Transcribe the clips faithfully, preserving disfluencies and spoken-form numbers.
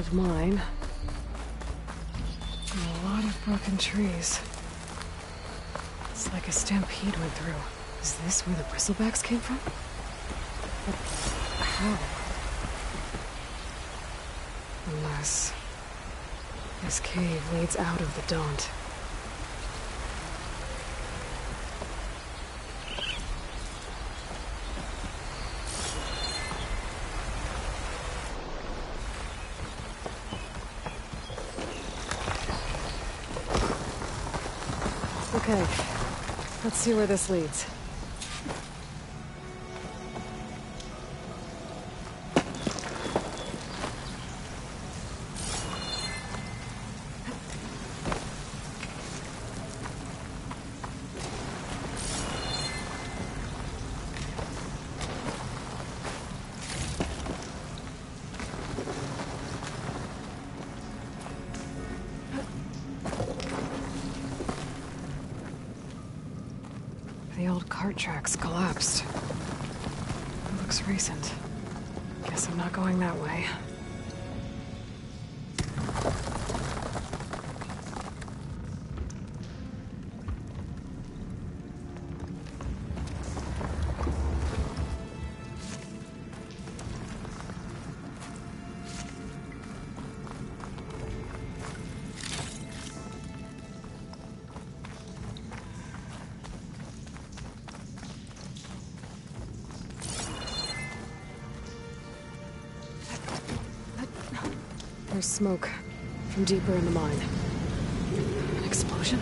old mine. And a lot of broken trees. It's like a stampede went through. Is this where the bristlebacks came from? But how? Unless this cave leads out of the Daunt. Okay, let's see where this leads. The old cart tracks collapsed. It looks recent. Guess I'm not going that way. There's smoke from deeper in the mine. An explosion?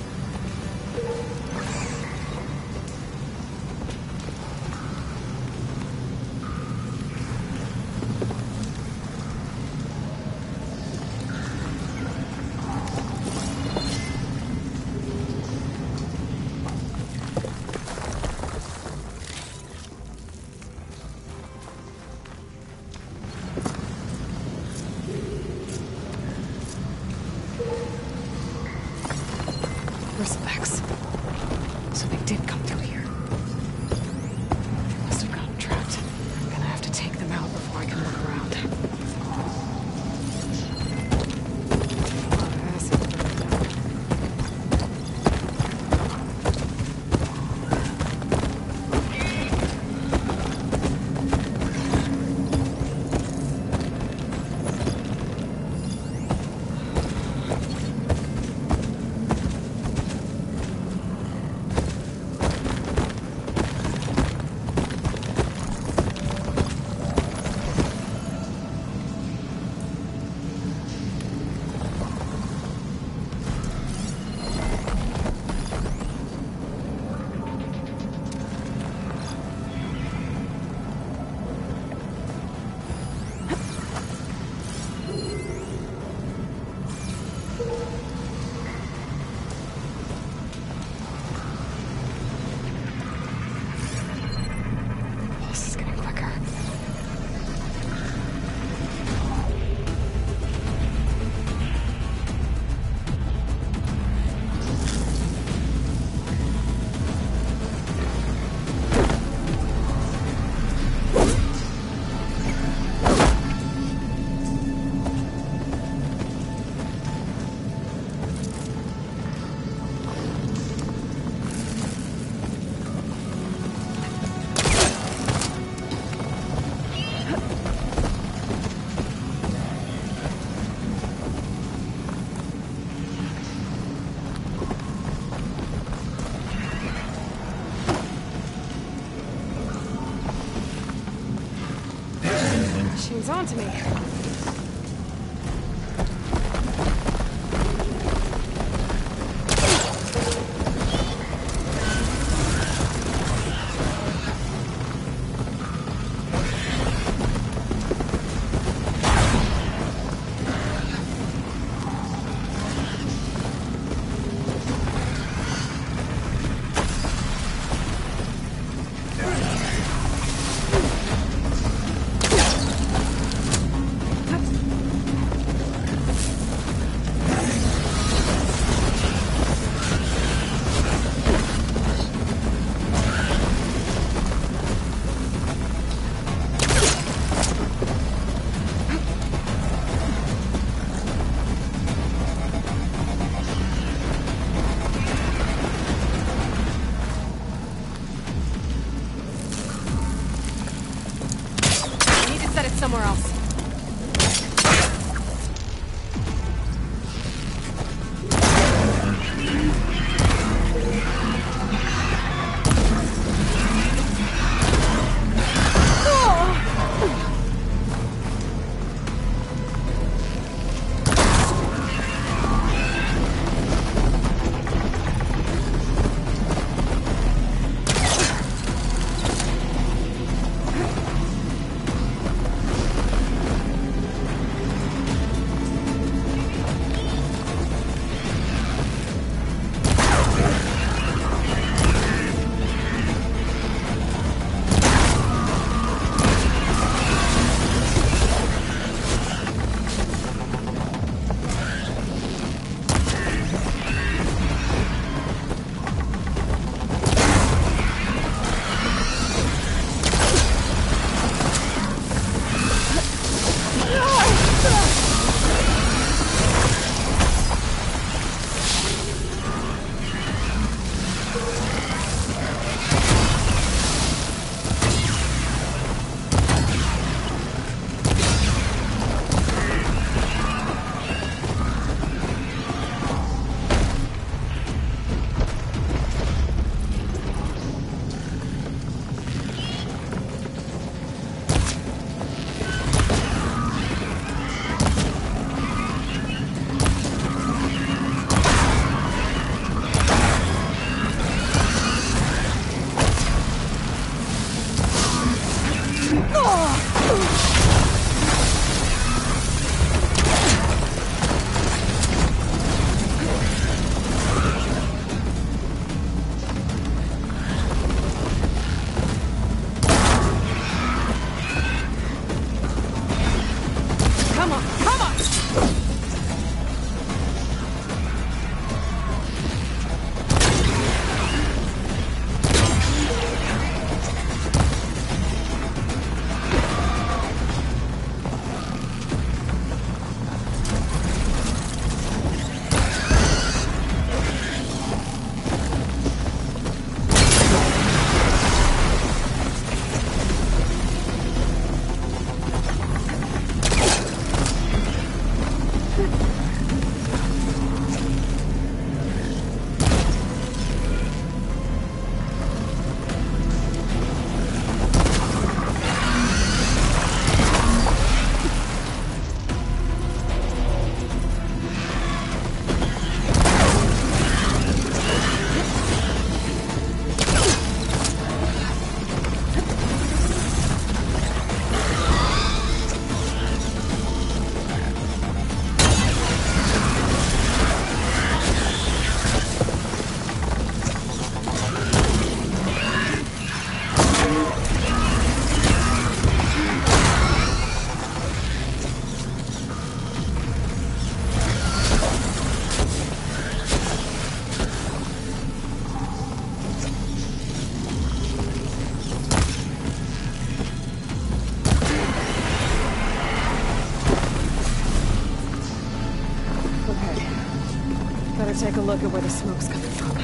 Bristlebacks. So they did come through here. They must have gotten trapped. I'm gonna have to take them out before I can look around. A lot of acid. Pulse is getting quicker. She's onto me. Better take a look at where the smoke's coming from.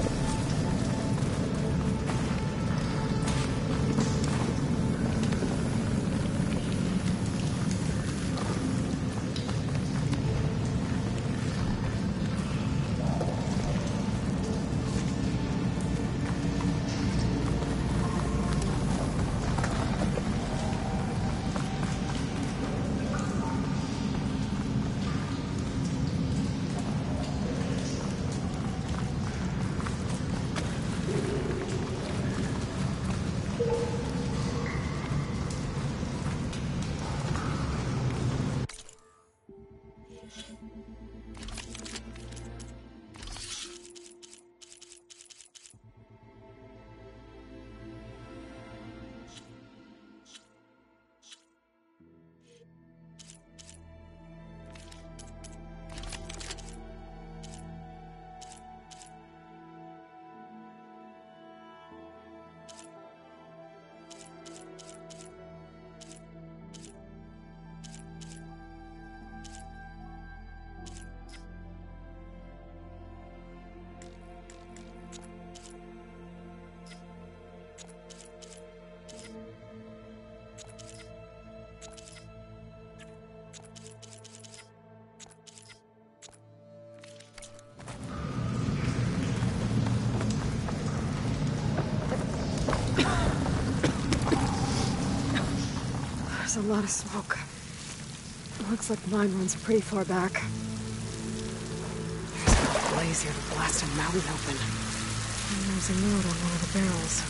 There's a lot of smoke. Looks like the mine runs pretty far back. There's a blaze here to blast a mountain open. And there's a note on one of the barrels.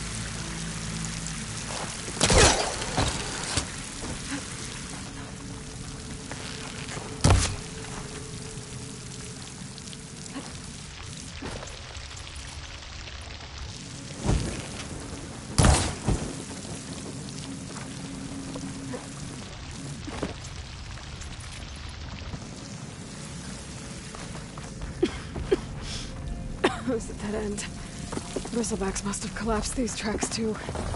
Who's at that end? Bristlebacks must have collapsed these tracks too.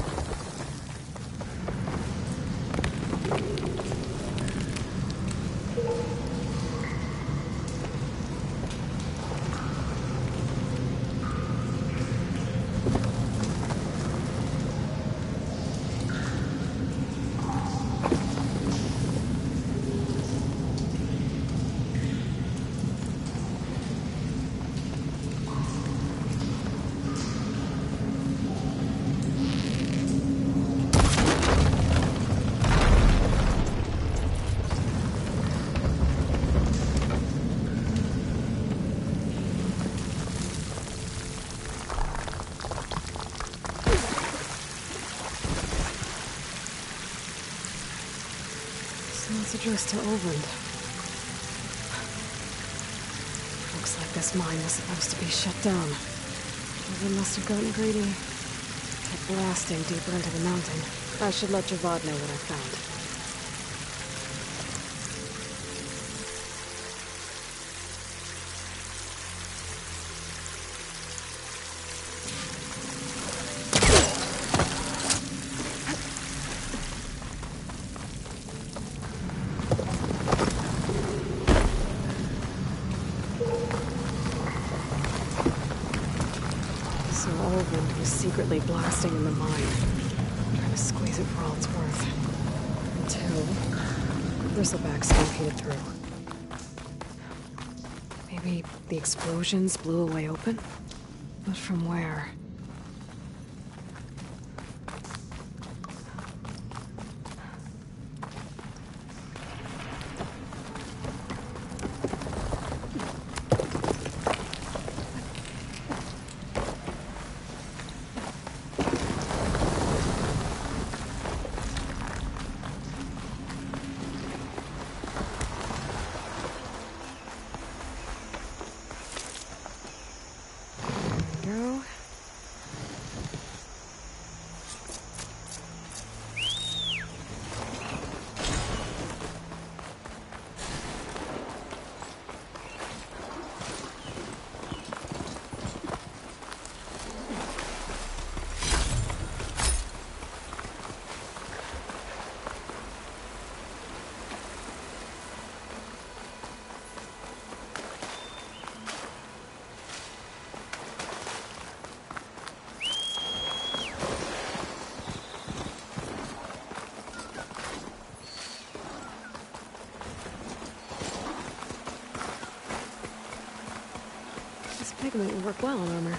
It's addressed to Ulvund. Looks like this mine was supposed to be shut down. Ulvund must have gotten greedy. Kept blasting deeper into the mountain. I should let Javad know what I found. So Ulvund was secretly blasting in the mine, trying to squeeze it for all it's worth. Until Bristlebacks stampeded through. Maybe the explosions blew a way open? But from where? Go. pigment would work well on armor.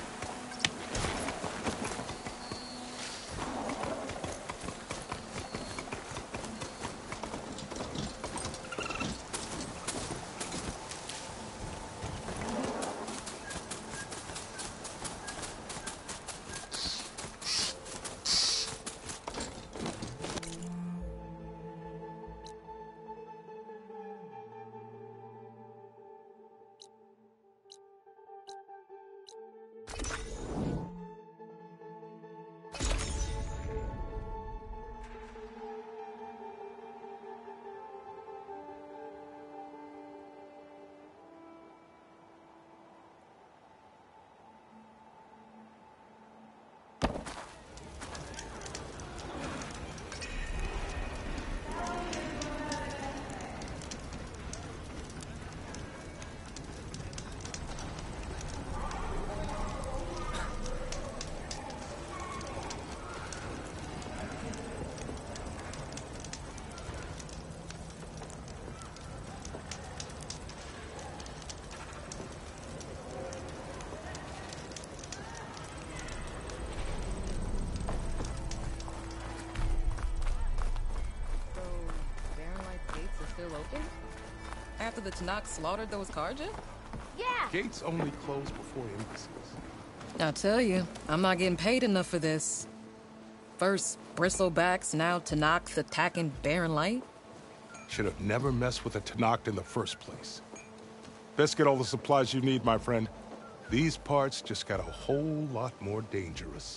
Open? After the Tanakh slaughtered those Karja? Yeah! Gates only close before embassies. I tell you, I'm not getting paid enough for this. First, Bristlebacks, now Tanakh attacking Barren Light. Should have never messed with the Tanakh in the first place. Best get all the supplies you need, my friend. These parts just got a whole lot more dangerous.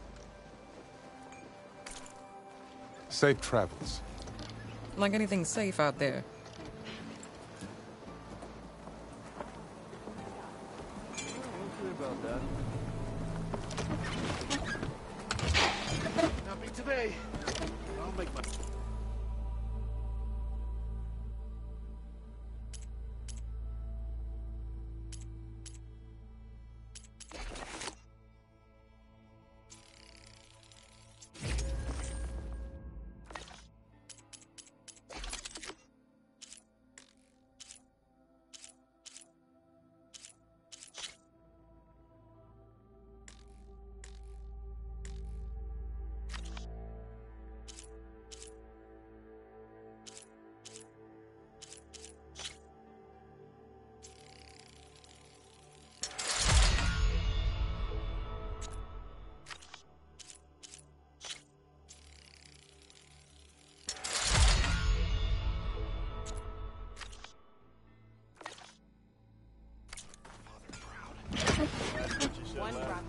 Safe travels. Like anything safe out there. About that. Not me today. I'll make my... One drop.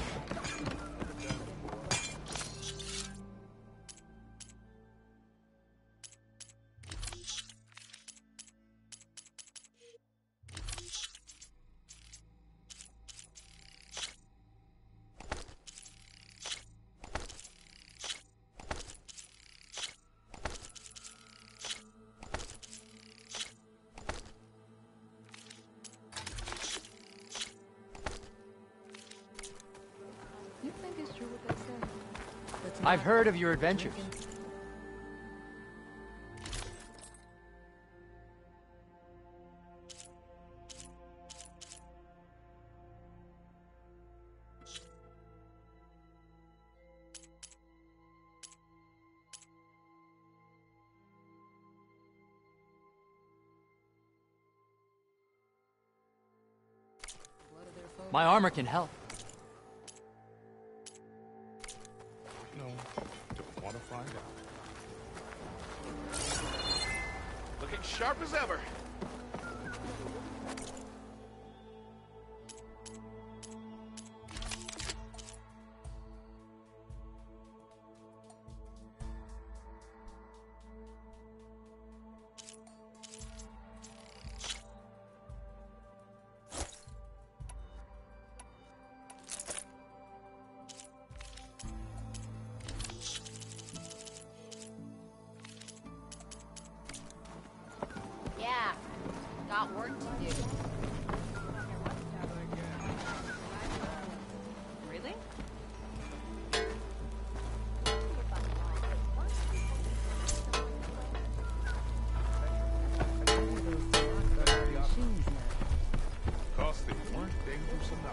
I've heard of your adventures. My armor can help. No, don't want to find out. Looking sharp as ever. Yeah, got work to do. Really? Cost they weren't dangerous enough.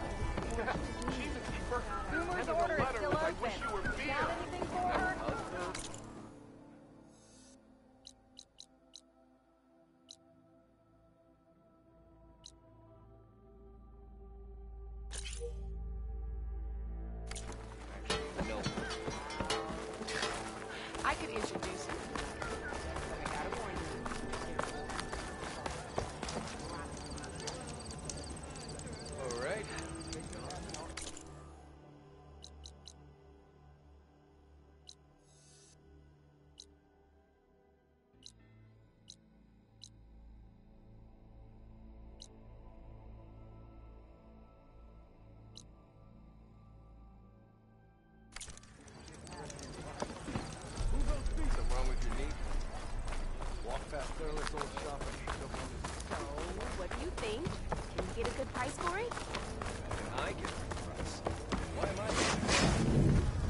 price, Corey? I get the price. Why am I?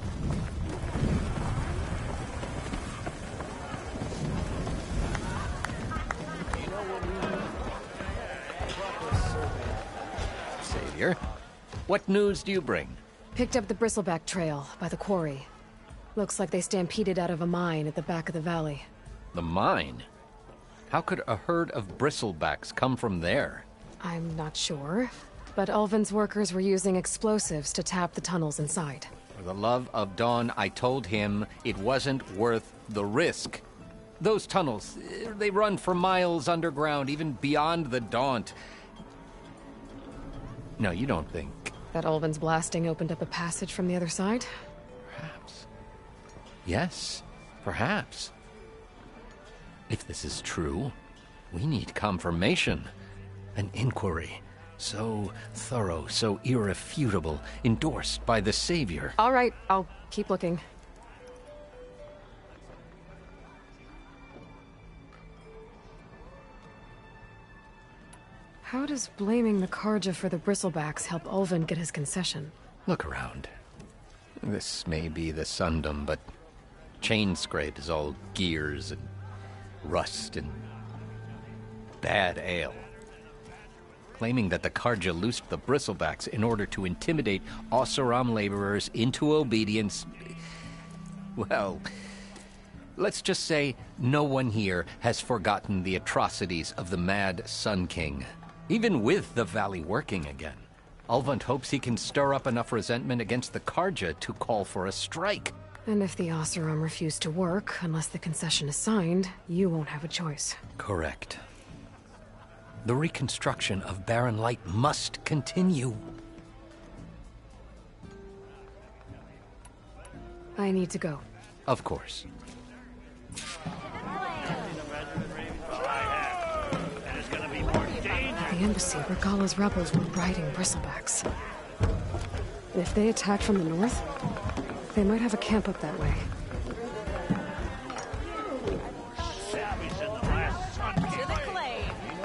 You know what we need? Savior, what news do you bring? Picked up the Bristleback Trail by the quarry. Looks like they stampeded out of a mine at the back of the valley. The mine? How could a herd of bristlebacks come from there? I'm not sure, but Ulvin's workers were using explosives to tap the tunnels inside. For the love of Dawn, I told him it wasn't worth the risk. Those tunnels, eh, they run for miles underground, even beyond the Daunt. No, you don't think. That Ulvin's blasting opened up a passage from the other side? Perhaps. Yes, perhaps. If this is true, we need confirmation. An inquiry. So thorough, so irrefutable, endorsed by the Savior. All right, I'll keep looking. How does blaming the Karja for the Bristlebacks help Ulvin get his concession? Look around. This may be the Sundom, but Chainscrape is all gears and rust and bad ale. Claiming that the Karja loosed the Bristlebacks in order to intimidate Oseram laborers into obedience. Well, let's just say no one here has forgotten the atrocities of the Mad Sun King. Even with the valley working again, Ulvund hopes he can stir up enough resentment against the Karja to call for a strike. And if the Oseram refuse to work, unless the concession is signed, you won't have a choice. Correct. The reconstruction of Barren Light must continue. I need to go. Of course. The embassy where Gala's rebels were riding Bristlebacks. If they attack from the north, they might have a camp up that way. To the claim.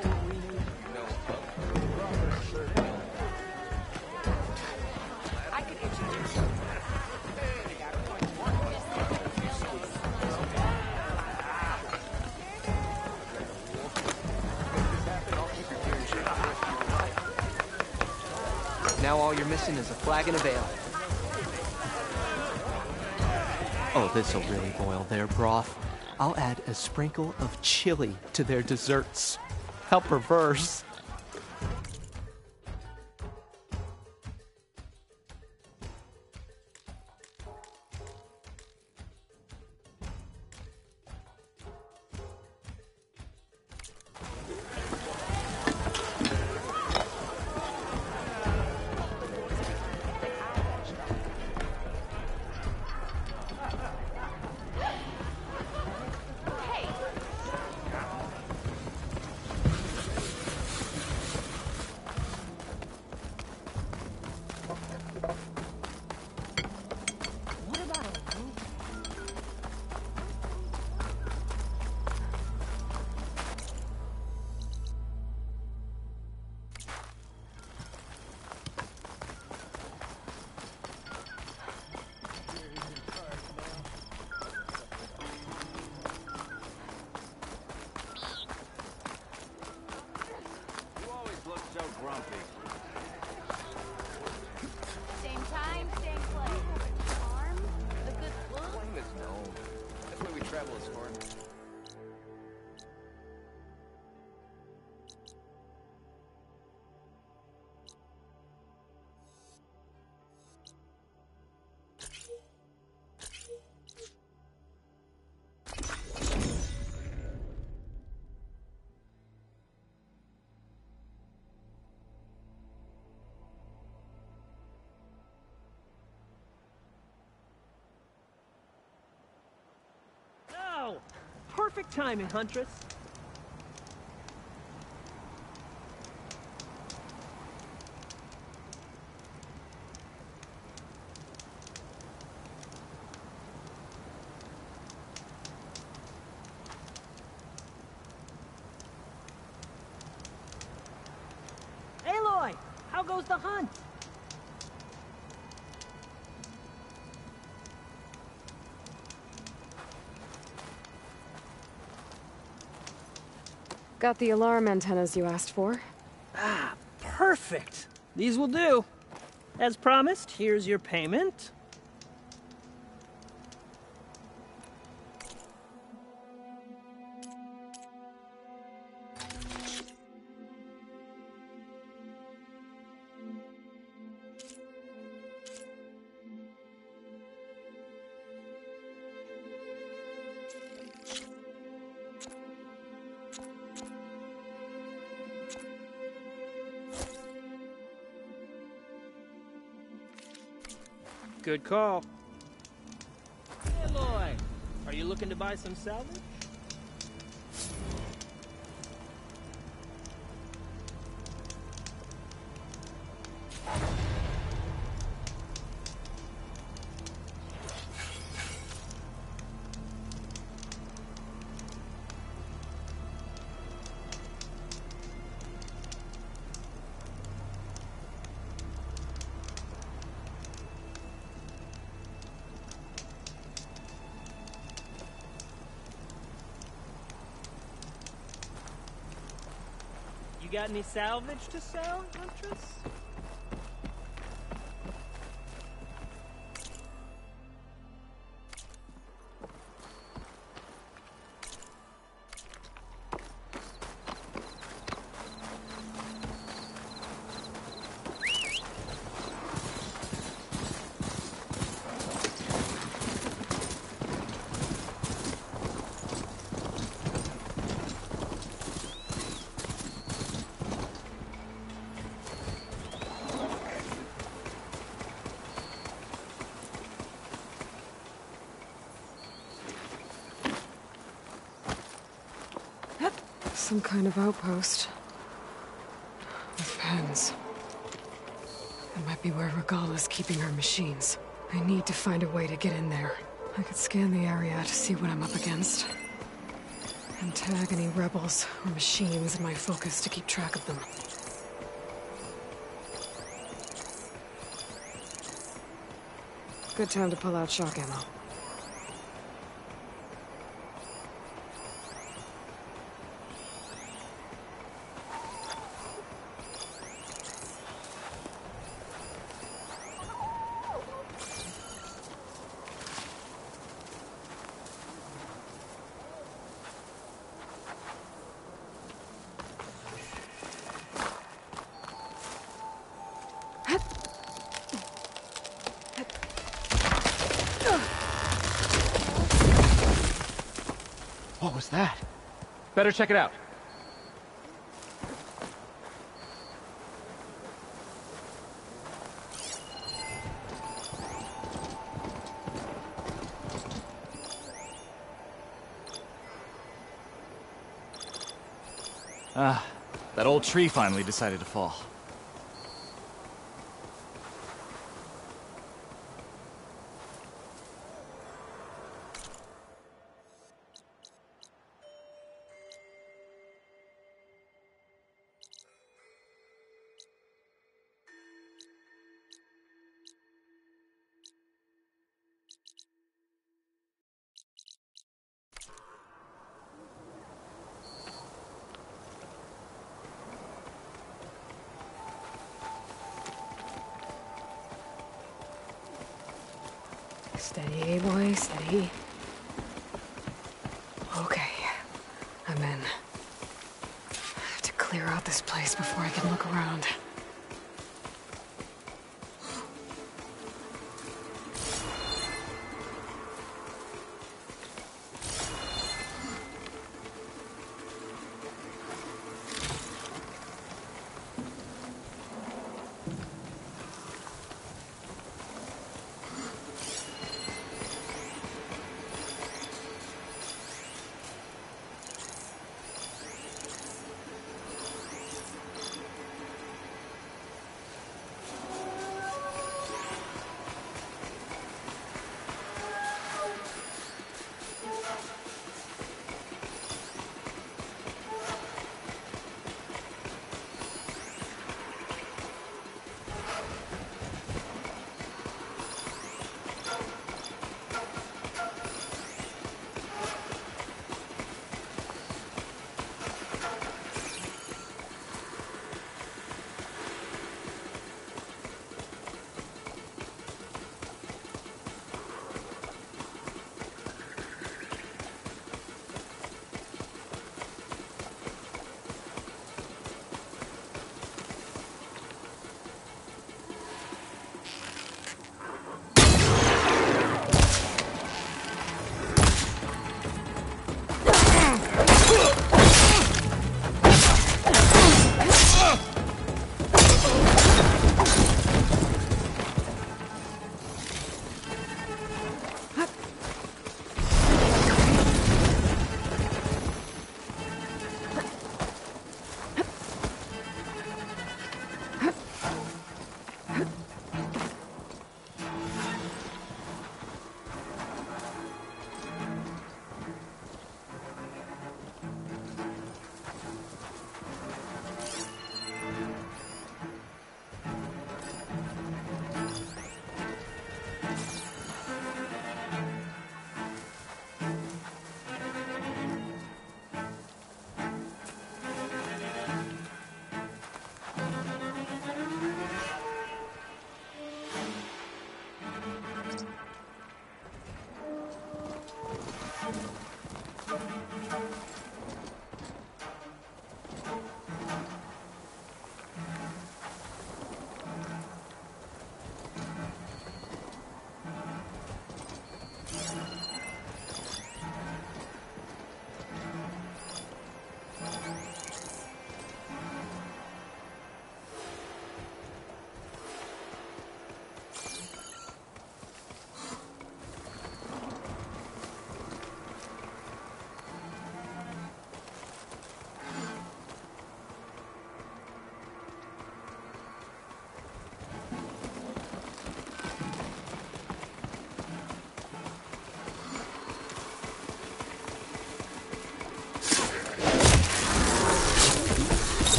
I could introduce you. Now all you're missing is a flagon of ale. Oh, this'll really boil their broth. I'll add a sprinkle of chili to their desserts. How perverse. Same time, same place. Arm? The good food? Blame is known. That's why we travel as far. No! Perfect timing, Huntress. Aloy! How goes the hunt? Got the alarm antennas you asked for. Ah, perfect. These will do. As promised, here's your payment. Good call. Hey, Lloyd. Are you looking to buy some salvage? You got any salvage to sell, Huntress? Some kind of outpost. With pens. It might be where Regala's keeping her machines. I need to find a way to get in there. I could scan the area to see what I'm up against. And tag any rebels or machines in my focus to keep track of them. Good time to pull out shock ammo. What was that? Better check it out. Ah, that old tree finally decided to fall. Steady, boy, steady. Okay, I'm in. I have to clear out this place before I can look around.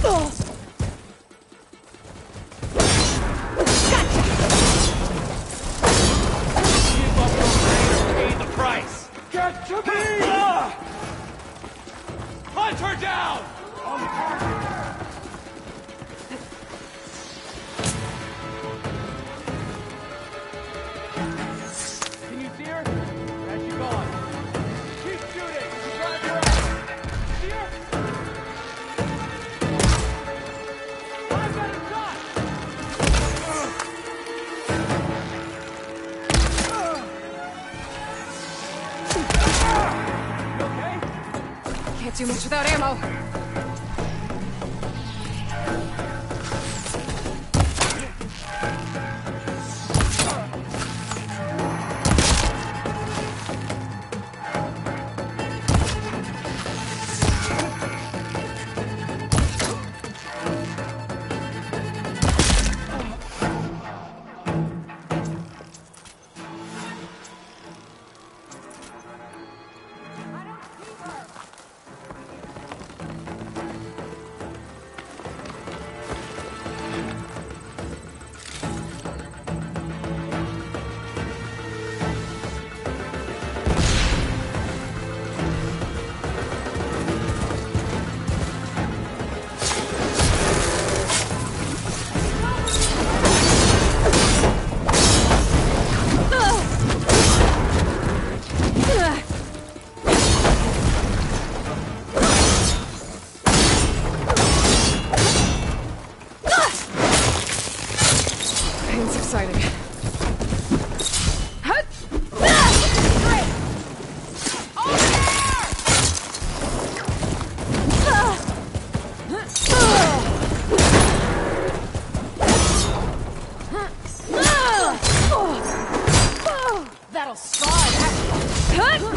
Can't do much without ammo. It's exciting. That'll slide.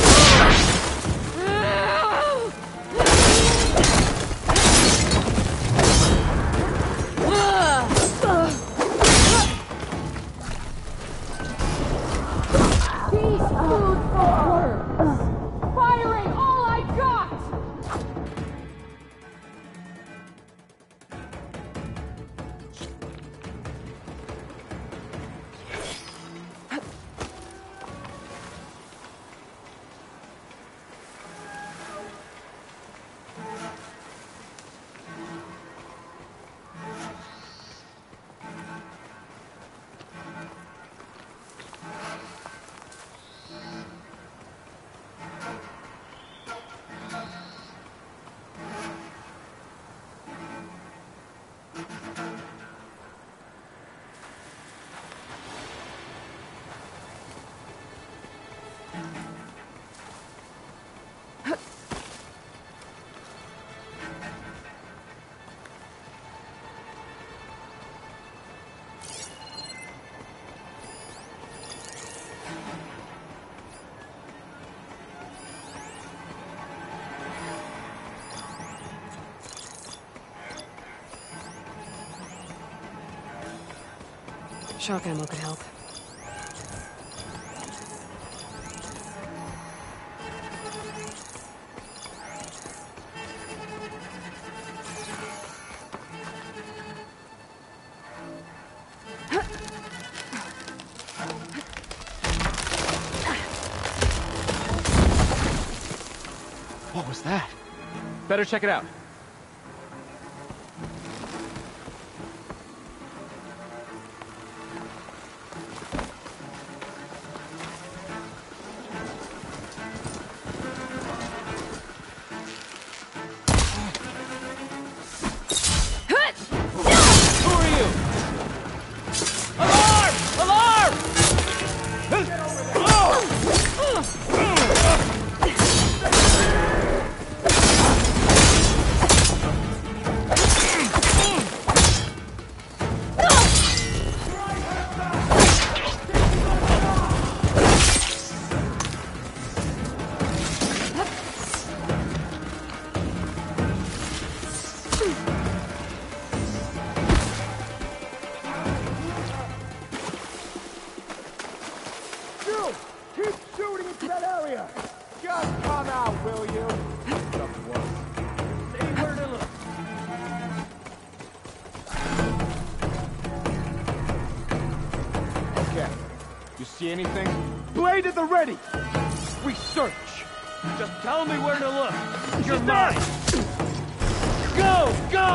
Firing all I got! Shock ammo could help. What was that? Better check it out. See anything? Blade at the ready! We search! Just tell me where to look! You're mine! Go! Go!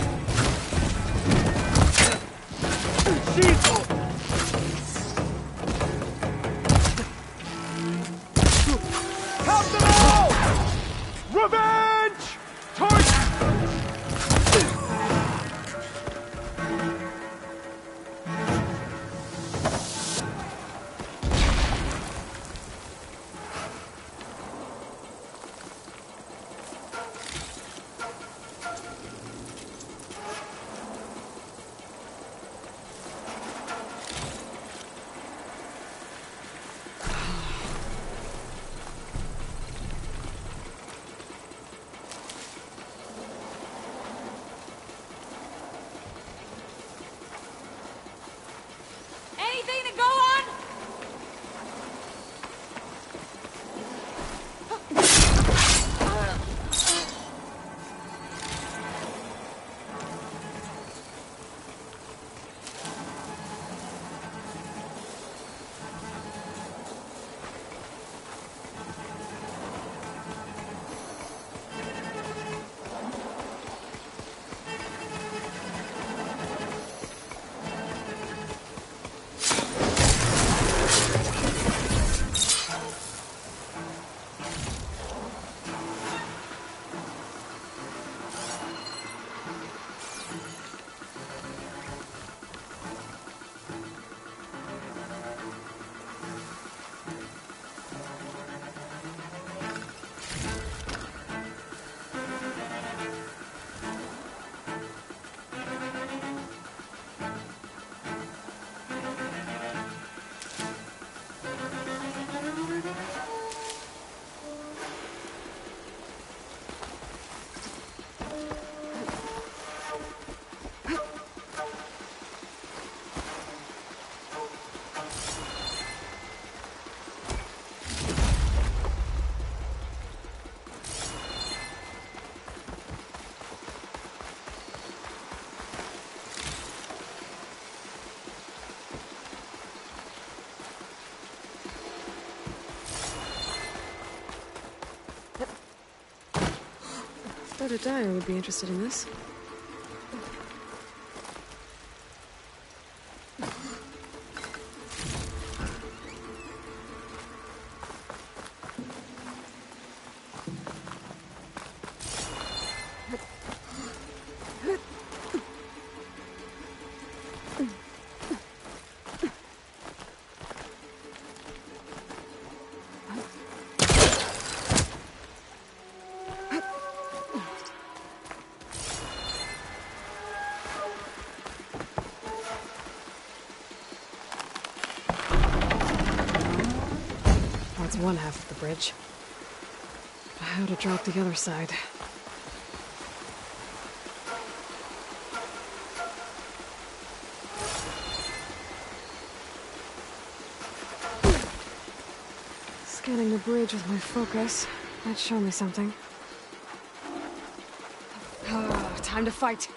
She's... Help them out! Revenge! Torch! Anything to go on? Thought a dyer would be interested in this. That's one half of the bridge. How to drop the other side? Scanning the bridge with my focus might show me something. Ah, time to fight!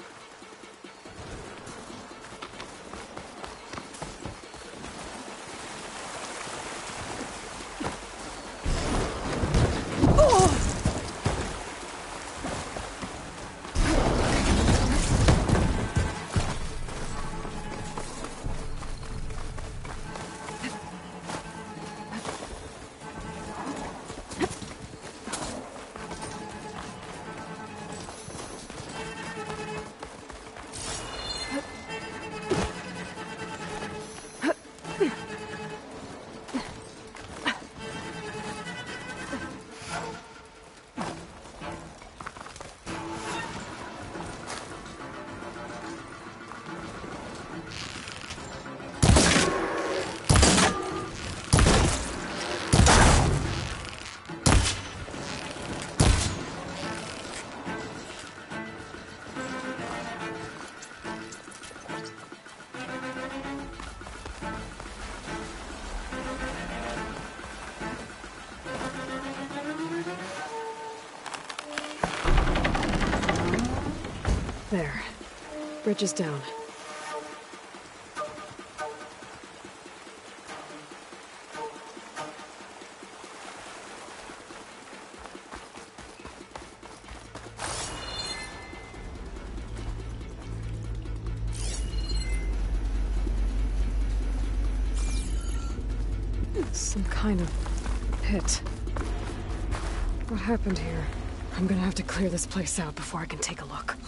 There. Bridge is down. Some kind of pit. What happened here? I'm gonna have to clear this place out before I can take a look.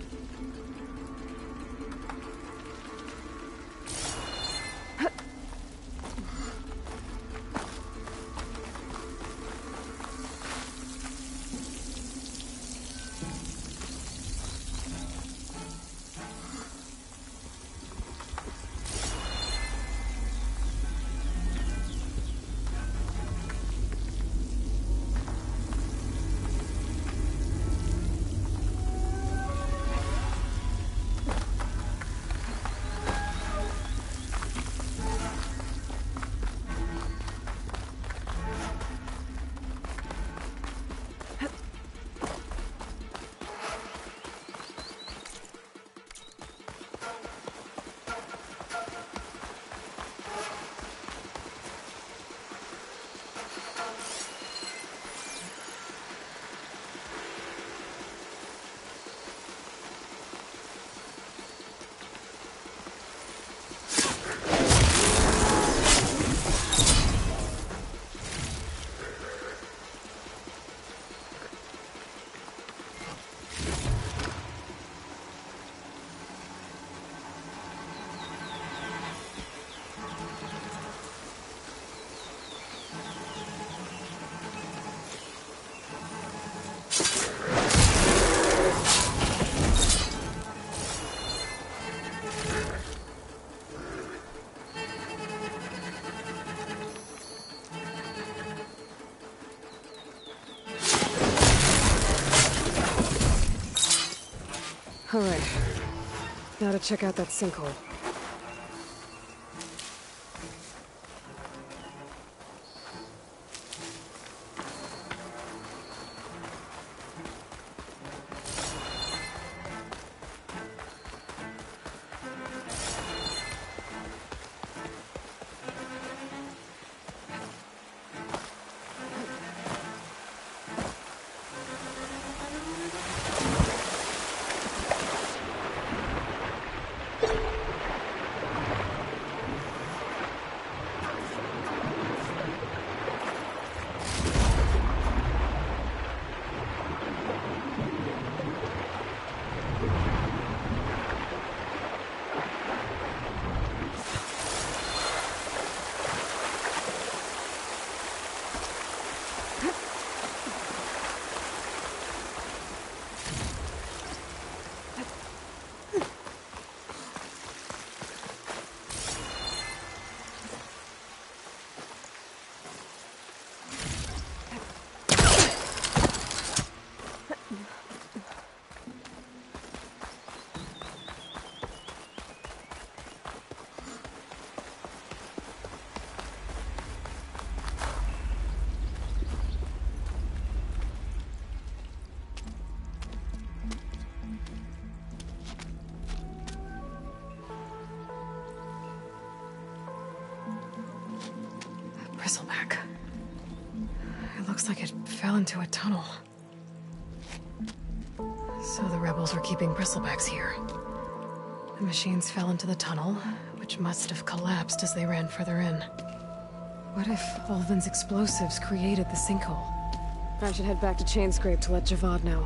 All right. Now to check out that sinkhole. Bristleback. It looks like it fell into a tunnel. So the rebels were keeping bristlebacks here. The machines fell into the tunnel, which must have collapsed as they ran further in. What if Ulvin's explosives created the sinkhole? I should head back to Chainscrape to let Javad know.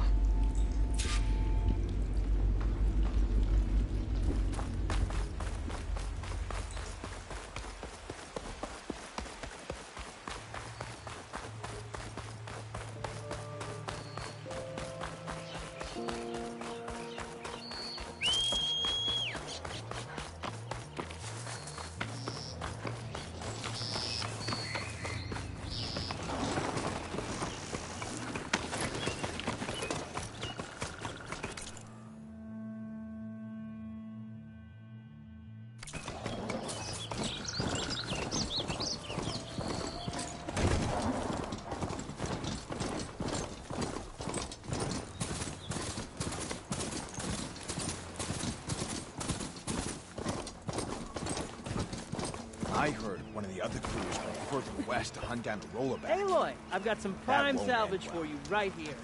I heard one of the other crews went further west to hunt down the rollerback. Aloy, I've got some prime won't salvage end well. for you right here.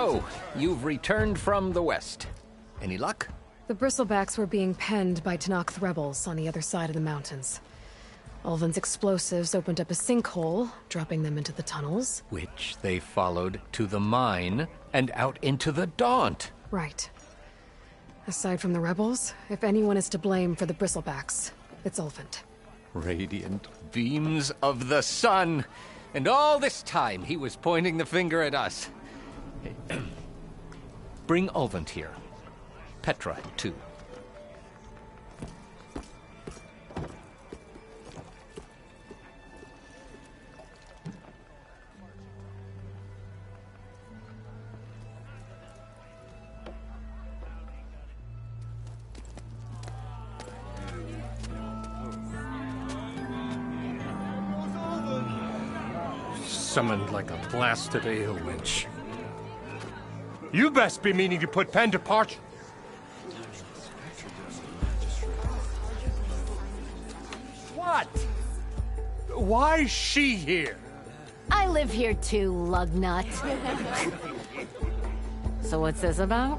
So, you've returned from the west. Any luck? The Bristlebacks were being penned by Tenakth rebels on the other side of the mountains. Ulvin's explosives opened up a sinkhole, dropping them into the tunnels. Which they followed to the mine and out into the Daunt. Right. Aside from the rebels, if anyone is to blame for the Bristlebacks, it's Ulvin. Radiant beams of the sun. And all this time he was pointing the finger at us. Bring Ulvin here. Petra, too. Summoned like a blasted ale winch. You best be meaning to put pen to parch. What? Why's she here? I live here too, lugnut. So what's this about?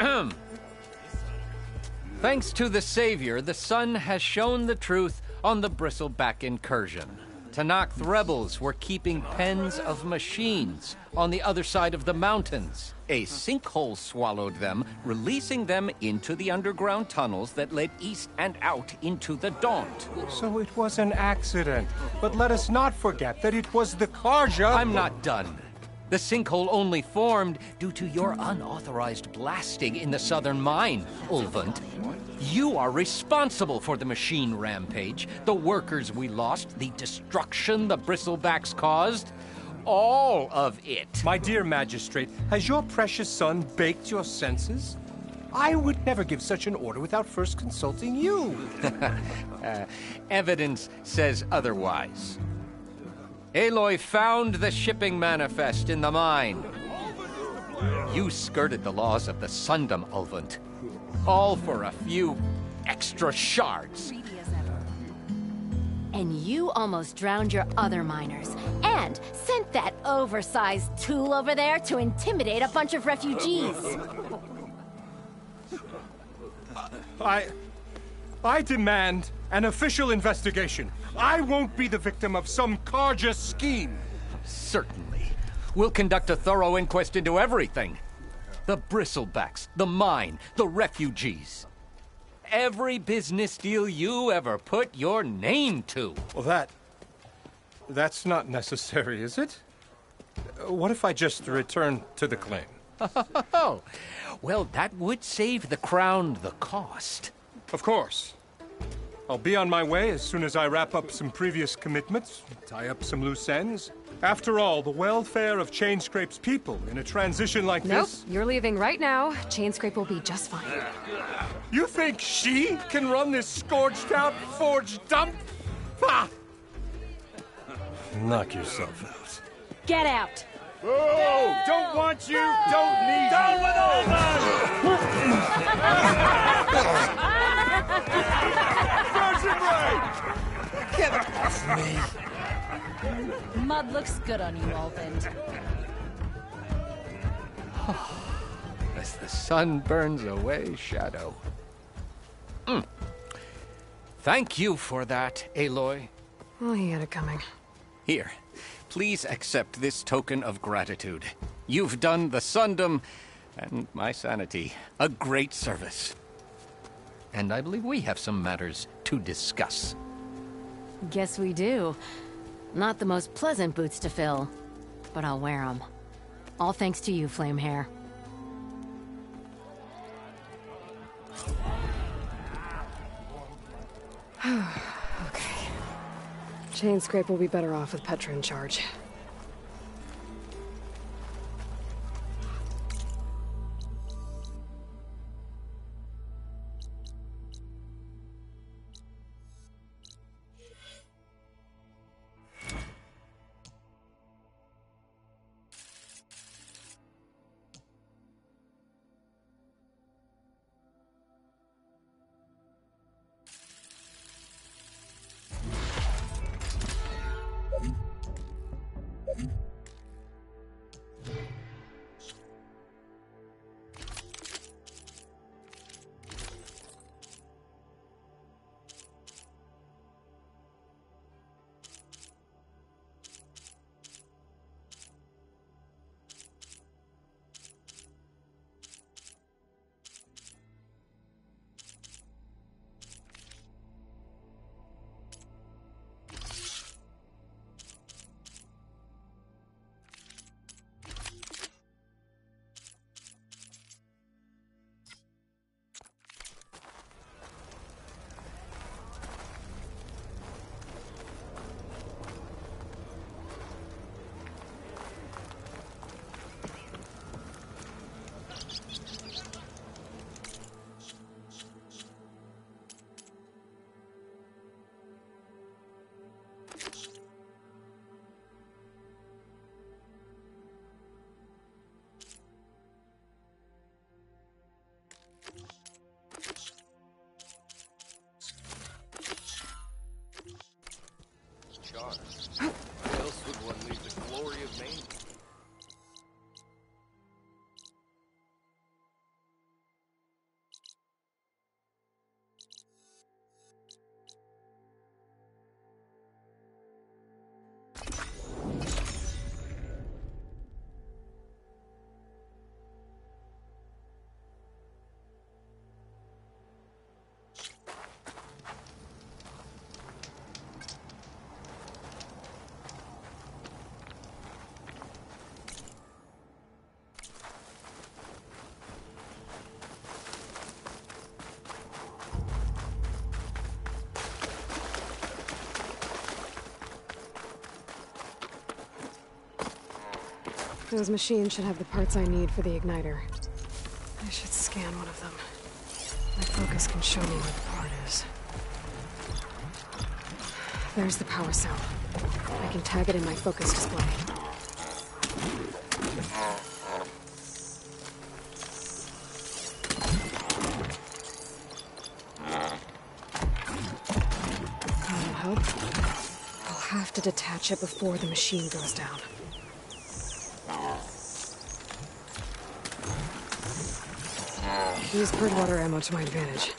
Thanks to the Savior, the sun has shown the truth on the Bristleback incursion. Tenakth rebels were keeping pens of machines on the other side of the mountains. A sinkhole swallowed them, releasing them into the underground tunnels that led east and out into the Daunt. So it was an accident. But let us not forget that it was the Carja... I'm not done. The sinkhole only formed due to your unauthorized blasting in the southern mine, Ulvin. You are responsible for the machine rampage, the workers we lost, the destruction the Bristlebacks caused. All of it. My dear magistrate, has your precious son baked your senses? I would never give such an order without first consulting you. uh, evidence says otherwise. Aloy found the shipping manifest in the mine. You skirted the laws of the Sundom, Ulvin. All for a few extra shards. And you almost drowned your other miners, and sent that oversized tool over there to intimidate a bunch of refugees. I... I demand an official investigation. I won't be the victim of some Carja scheme. Certainly. We'll conduct a thorough inquest into everything. The Bristlebacks, the mine, the refugees. Every business deal you ever put your name to. Well, that... that's not necessary, is it? What if I just return to the claim? Oh, well, that would save the Crown the cost. Of course. I'll be on my way as soon as I wrap up some previous commitments, tie up some loose ends. After all, the welfare of Chainscrape's people in a transition like nope, this... Nope, you're leaving right now. Chainscrape will be just fine. You think she can run this scorched-out, forged dump? Ha! Knock yourself out. Get out! Oh, don't want you, don't need Down you. with all Get off me! Mud looks good on you, Ulvin. As the sun burns away shadow. Mm. Thank you for that, Aloy. Well, he had it coming. Here, please accept this token of gratitude. You've done the Sundom and my sanity a great service. And I believe we have some matters to discuss. Guess we do. Not the most pleasant boots to fill, but I'll wear them. All thanks to you, Flamehair. Okay. Chainscrape will be better off with Petra in charge. Why else would one leave the glory of Maine? Those machines should have the parts I need for the igniter. I should scan one of them. My focus can show me where the part is. There's the power cell. I can tag it in my focus display. That'll help. I'll have to detach it before the machine goes down. Use Birdwater ammo to my advantage.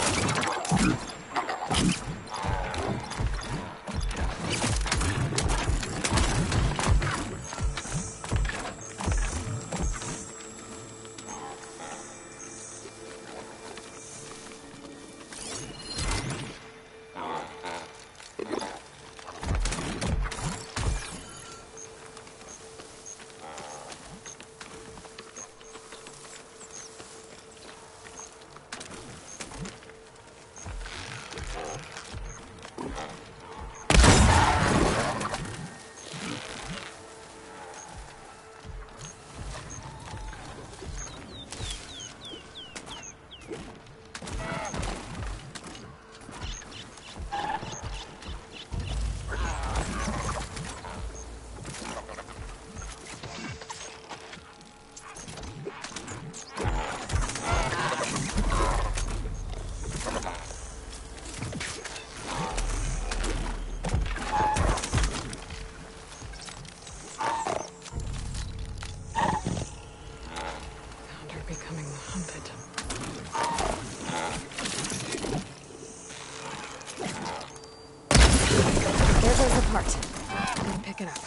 Pick it up.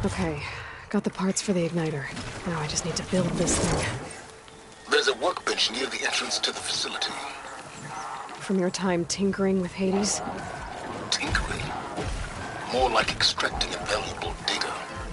Okay, got the parts for the igniter. Now I just need to build this thing. There's a workbench near the entrance to the facility. From your time tinkering with Hades? Tinkering? More like extracting valuable data.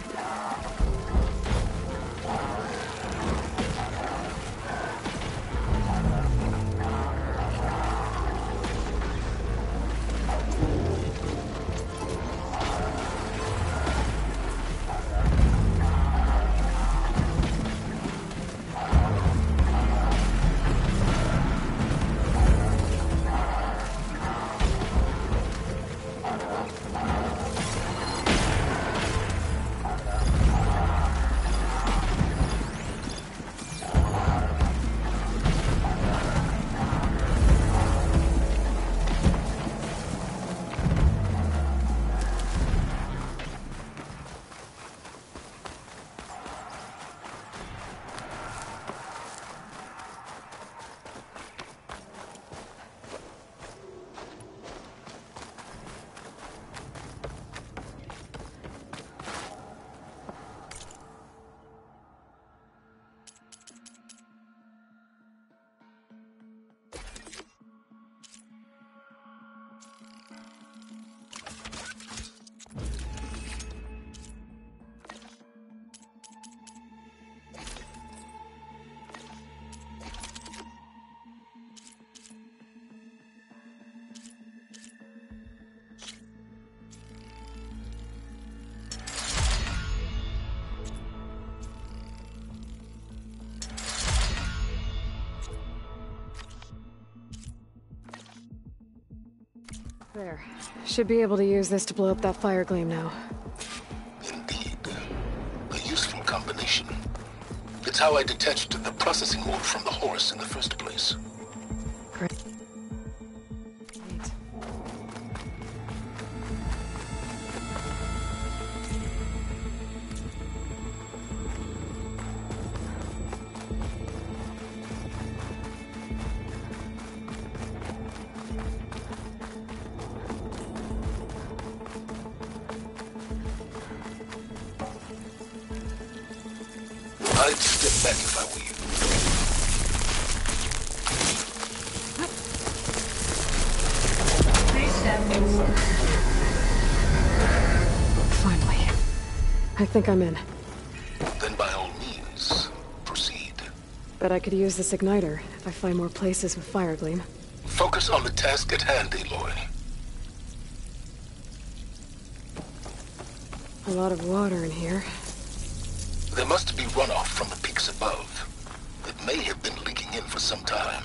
There. Should be able to use this to blow up that fire gleam now. Indeed. A useful combination. It's how I detached the processing ore from the horse in the first place. Great. I'd step back if I were you. Finally. I think I'm in. Then by all means, proceed. Bet I could use this igniter if I find more places with fire gleam. Focus on the task at hand, Aloy. A lot of water in here. There must be runoff from the peaks above. It may have been leaking in for some time.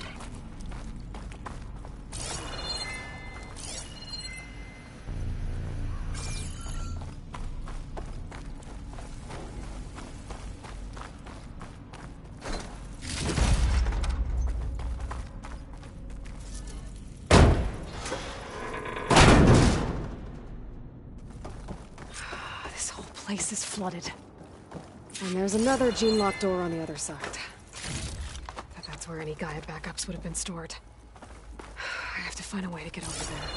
This whole place is flooded. And there's another gene-lock door on the other side. But that's where any Gaia backups would have been stored. I have to find a way to get over there.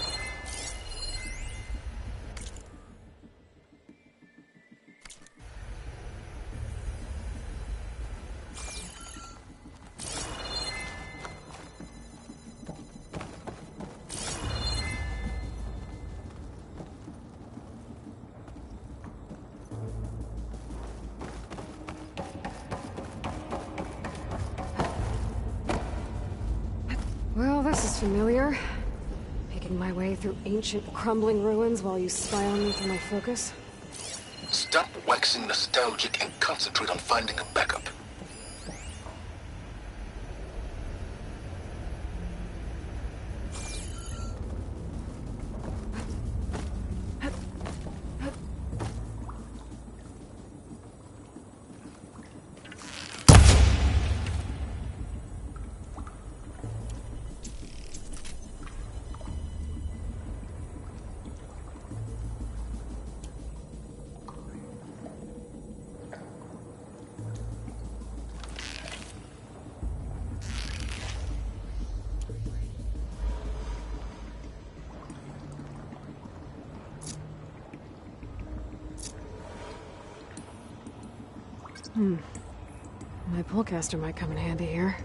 Well, this is familiar. Making my way through ancient, crumbling ruins while you spy on me through my focus. Stop waxing nostalgic and concentrate on finding a backup. Hmm. My pullcaster might come in handy here.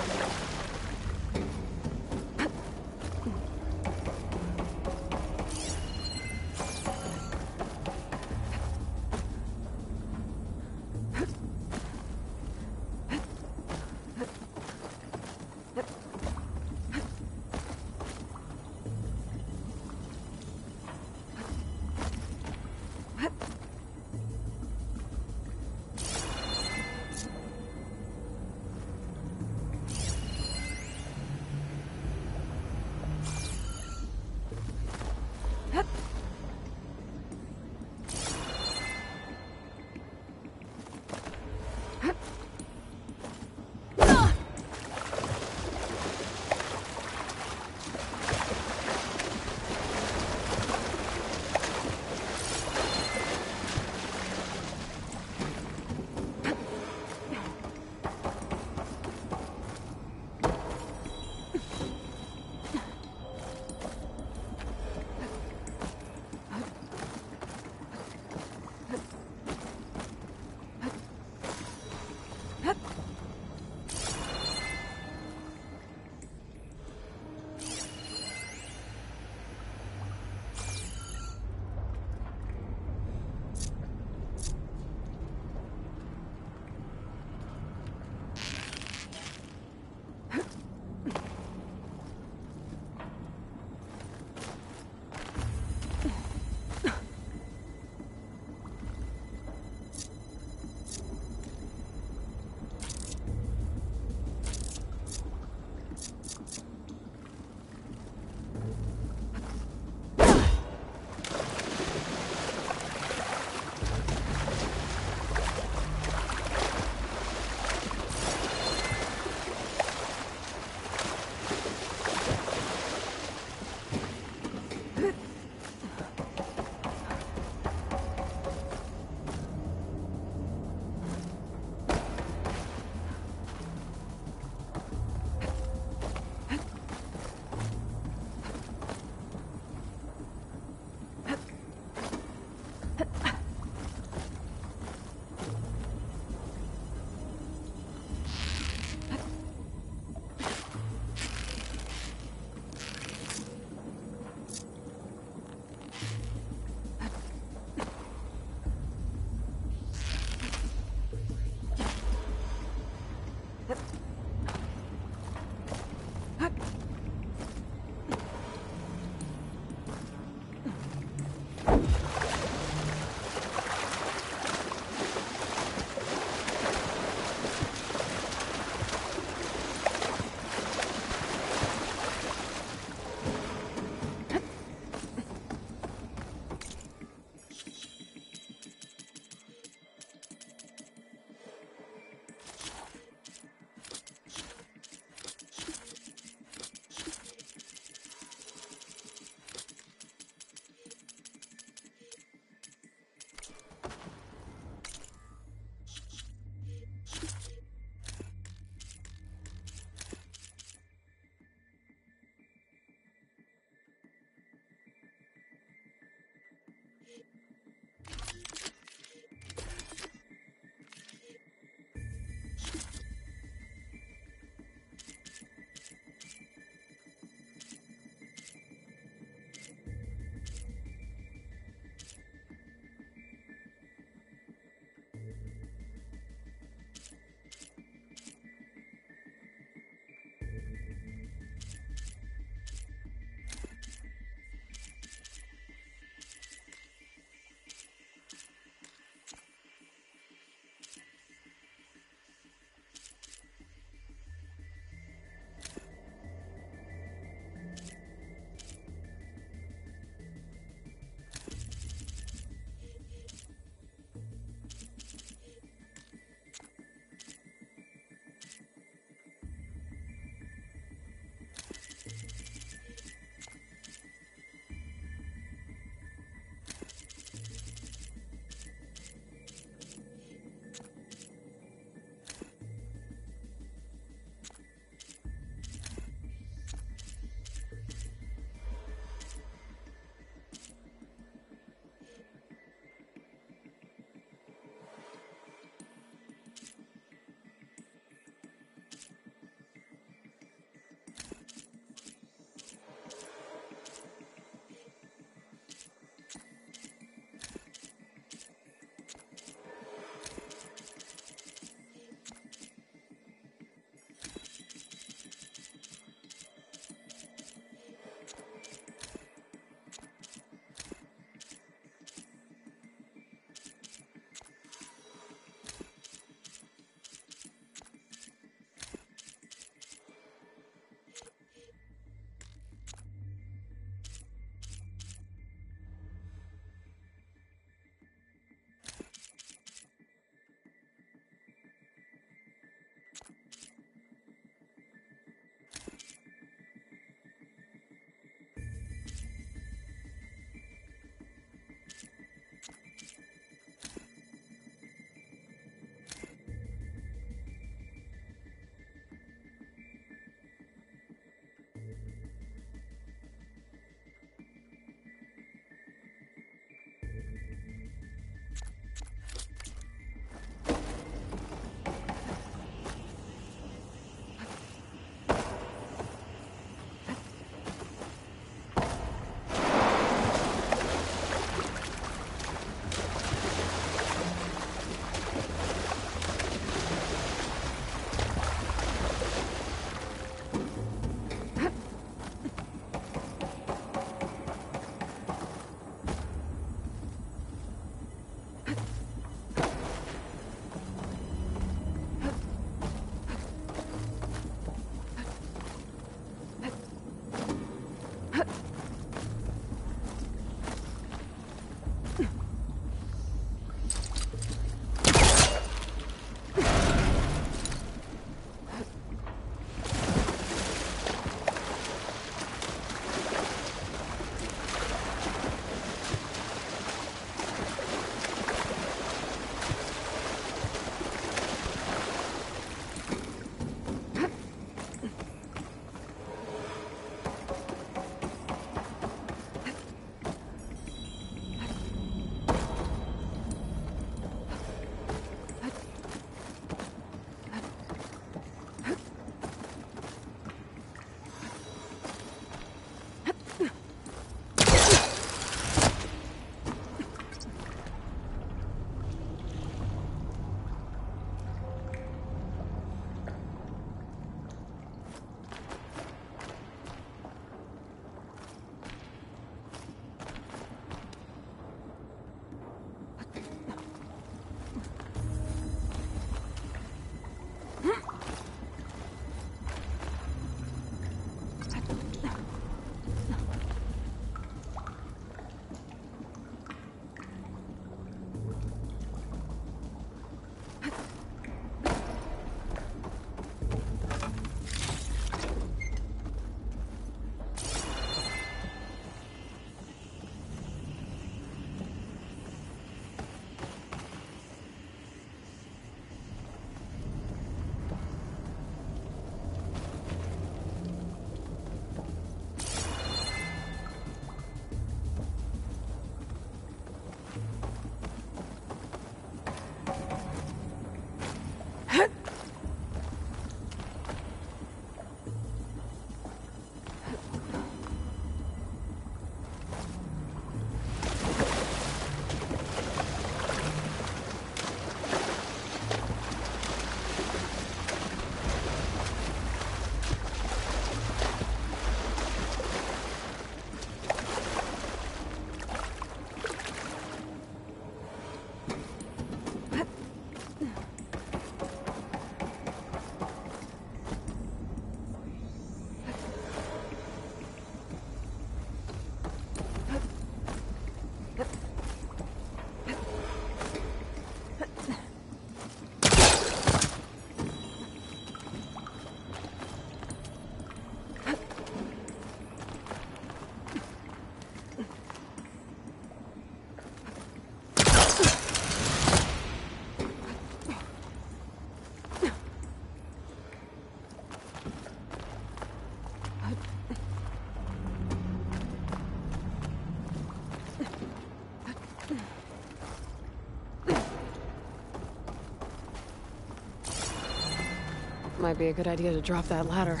Might be a good idea to drop that ladder.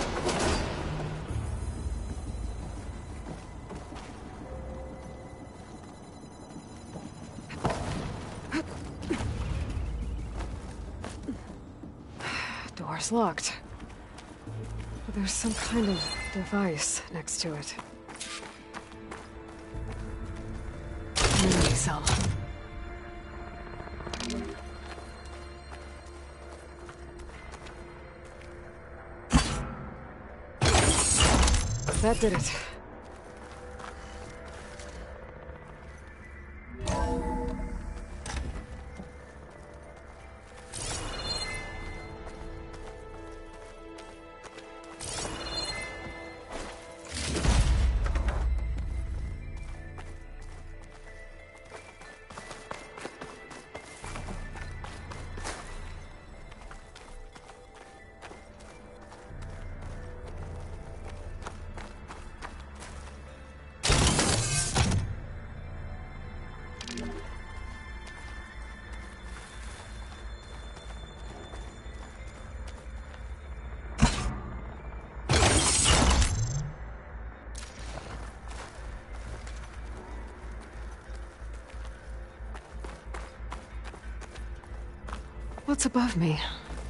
Door's locked. But there's some kind of device next to it. Memory cell. That did it. What's above me?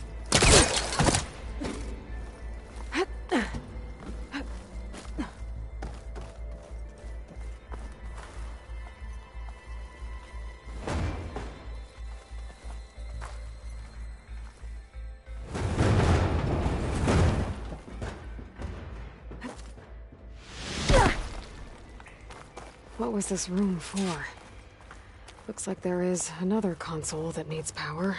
What was this room for? Looks like there is another console that needs power.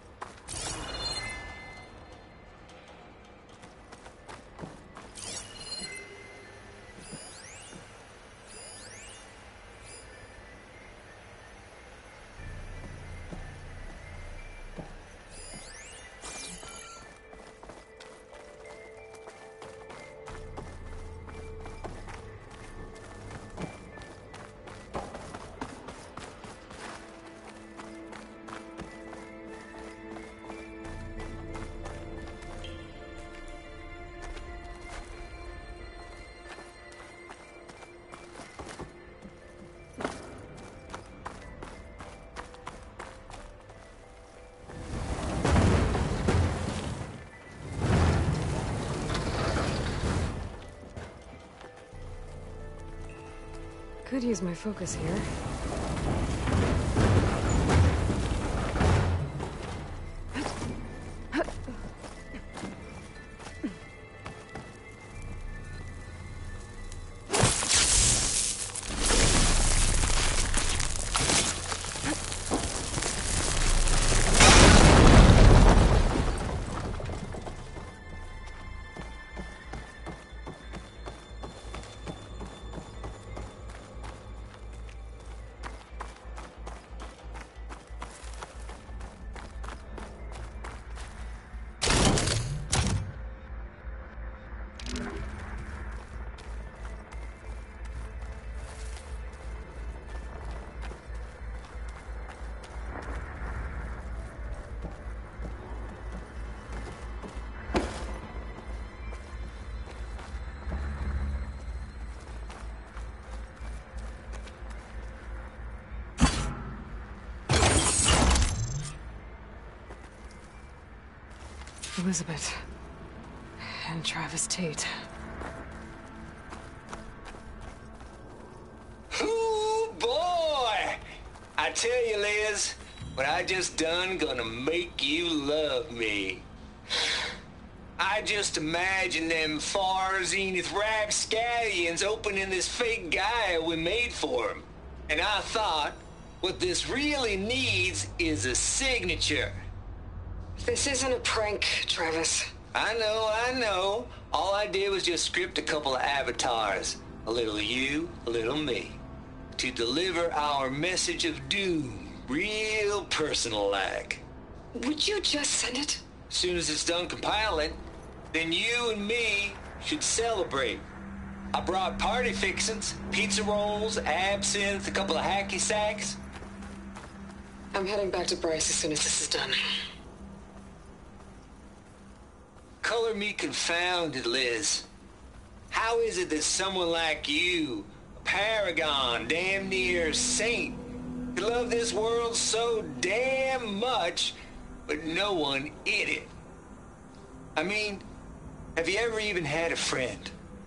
Could use my focus here. Elizabeth. And Travis Tate. Ooh, boy! I tell you, Liz, what I just done gonna make you love me. I just imagine them far zenith rapscallions opening this fake guy we made for him. And I thought, what this really needs is a signature. This isn't a prank, Travis. I know, I know. All I did was just script a couple of avatars. A little you, a little me. To deliver our message of doom, real personal-like. Would you just send it? As soon as it's done compiling, then you and me should celebrate. I brought party fixins, pizza rolls, absinthe, a couple of hacky sacks. I'm heading back to Bryce as soon as this is done. color me confounded, Liz. How is it that someone like you, a paragon, damn near saint, could love this world so damn much, but no one in it? I mean, have you ever even had a friend?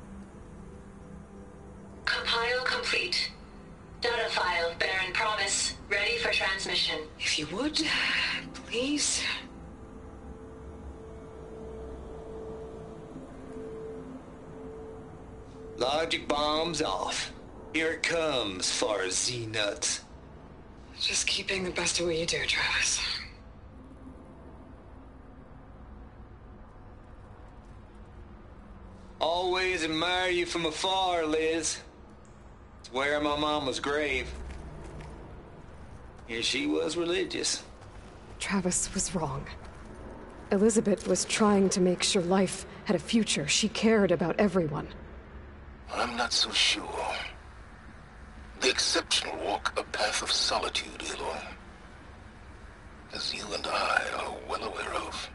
Compile complete. Data file, Baron Promise, ready for transmission. If you would, please. Logic bomb's off. Here it comes, far Z-nuts. Just keep being the best at what you do, Travis. Always admire you from afar, Liz. It's where my mama's grave. And she was religious. Travis was wrong. Elizabeth was trying to make sure life had a future. She cared about everyone. I'm not so sure. The exceptional walk a path of solitude, Aloy. As you and I are well aware of.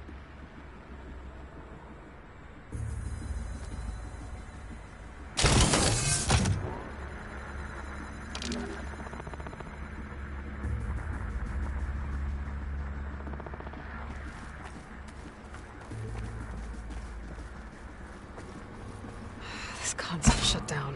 This console shut down.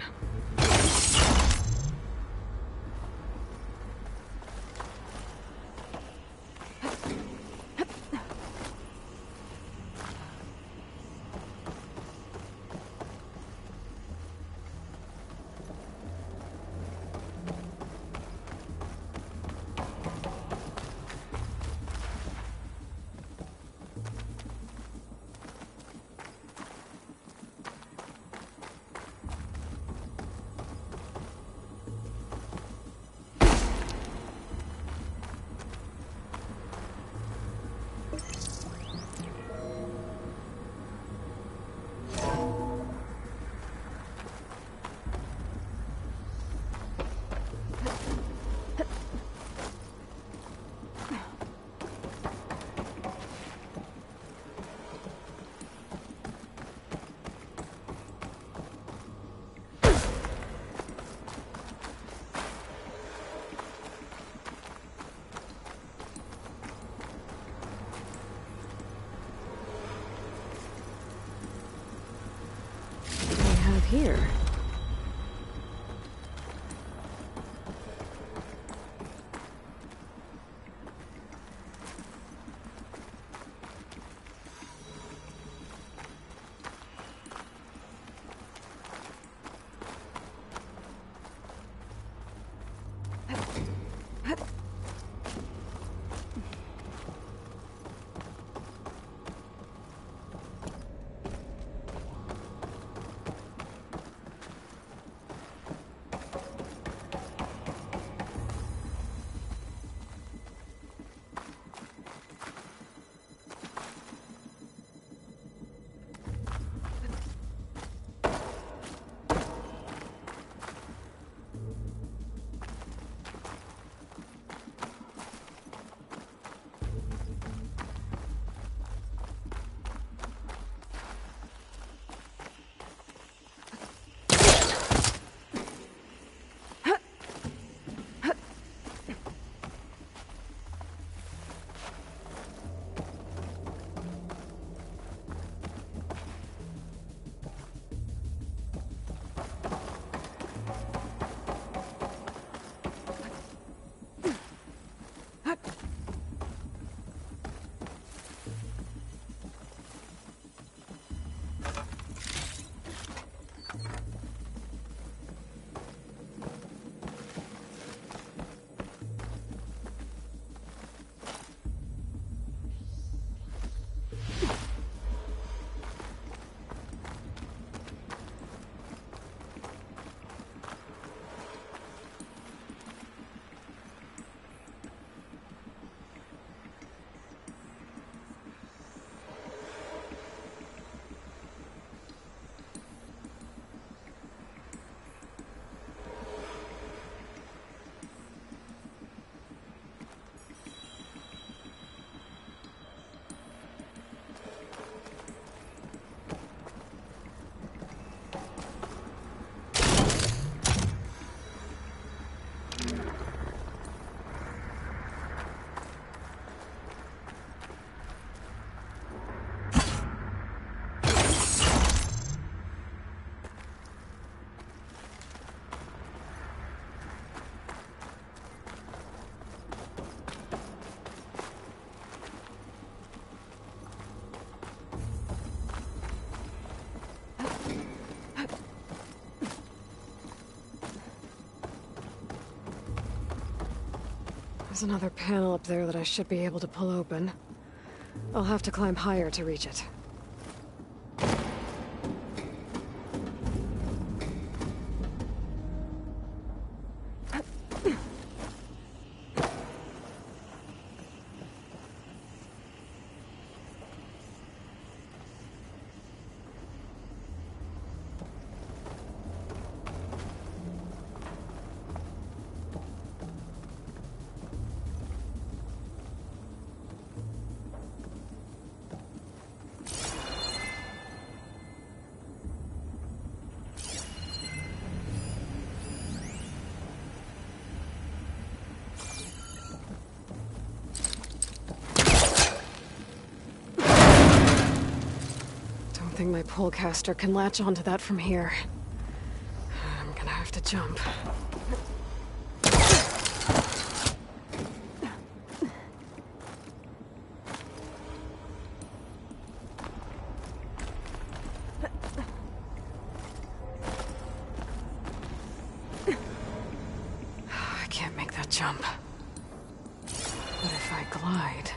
Here. There's another panel up there that I should be able to pull open. I'll have to climb higher to reach it. I think my polecaster can latch onto that from here. I'm gonna have to jump. I can't make that jump. But if I glide...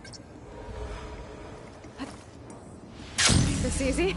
This easy?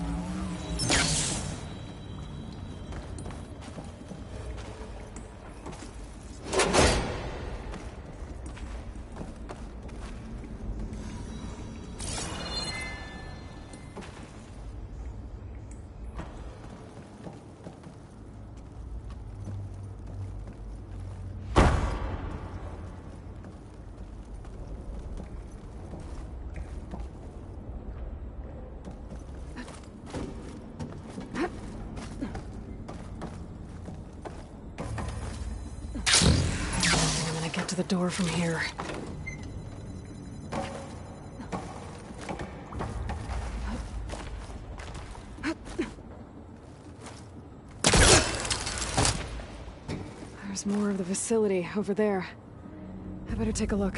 To the door from here. There's more of the facility over there. I better take a look.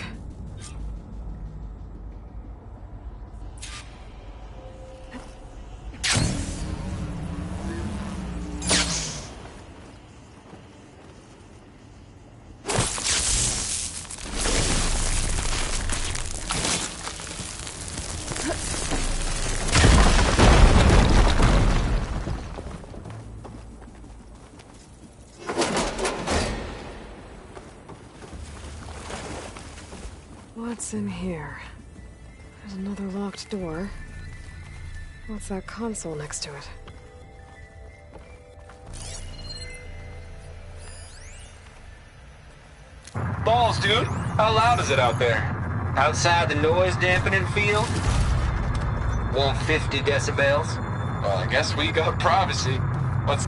What's in here? There's another locked door. What's that console next to it? Balls, dude. How loud is it out there? Outside the noise dampening field? one hundred fifty decibels? Well, I guess we got privacy. What's...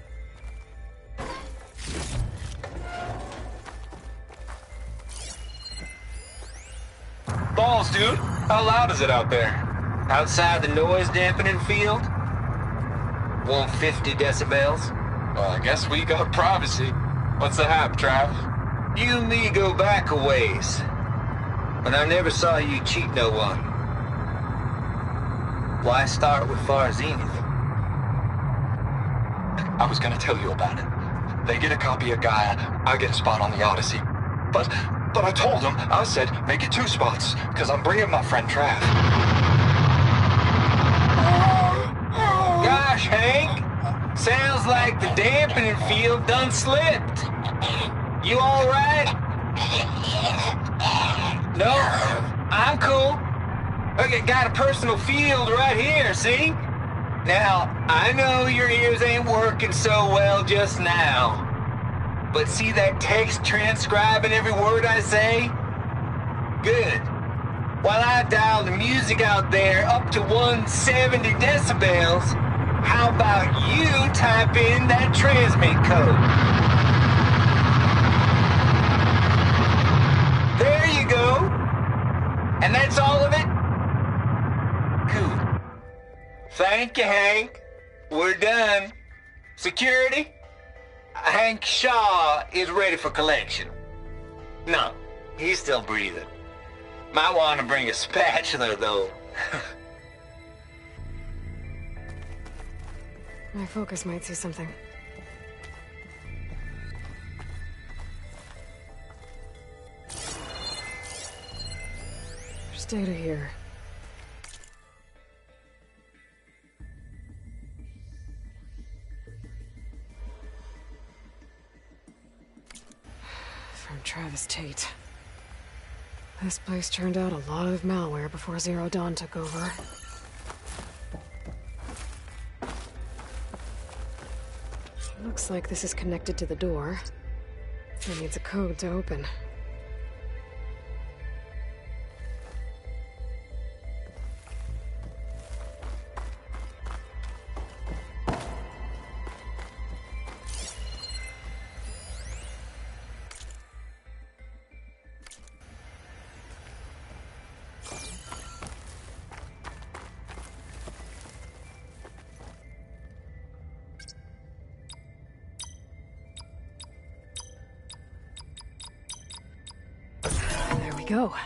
Balls, dude. How loud is it out there? Outside the noise dampening field? one hundred fifty decibels? Well, I guess we got privacy. What's the hap, Trav? You and me go back a ways. But I never saw you cheat no one. Why start with Far Zenith? I was gonna tell you about it. They get a copy of Gaia, I get a spot on the Odyssey. But... But I told him, I said, make it two spots, because I'm bringing my friend Trav. Gosh, Hank. Sounds like the dampening field done slipped. You all right? No? I'm cool. Okay, got a personal field right here, see? Now, I know your ears ain't working so well just now. But see that text transcribing every word I say? Good. While I dial the music out there up to one hundred seventy decibels, how about you type in that transmit code? There you go. And that's all of it? Cool. Thank you, Hank. We're done. Security? Hank Shaw is ready for collection. No, he's still breathing. Might want to bring a spatula, though. My focus might see something. data here. From Travis Tate. This place turned out a lot of malware before Zero Dawn took over. Looks like this is connected to the door. It needs a code to open. Go.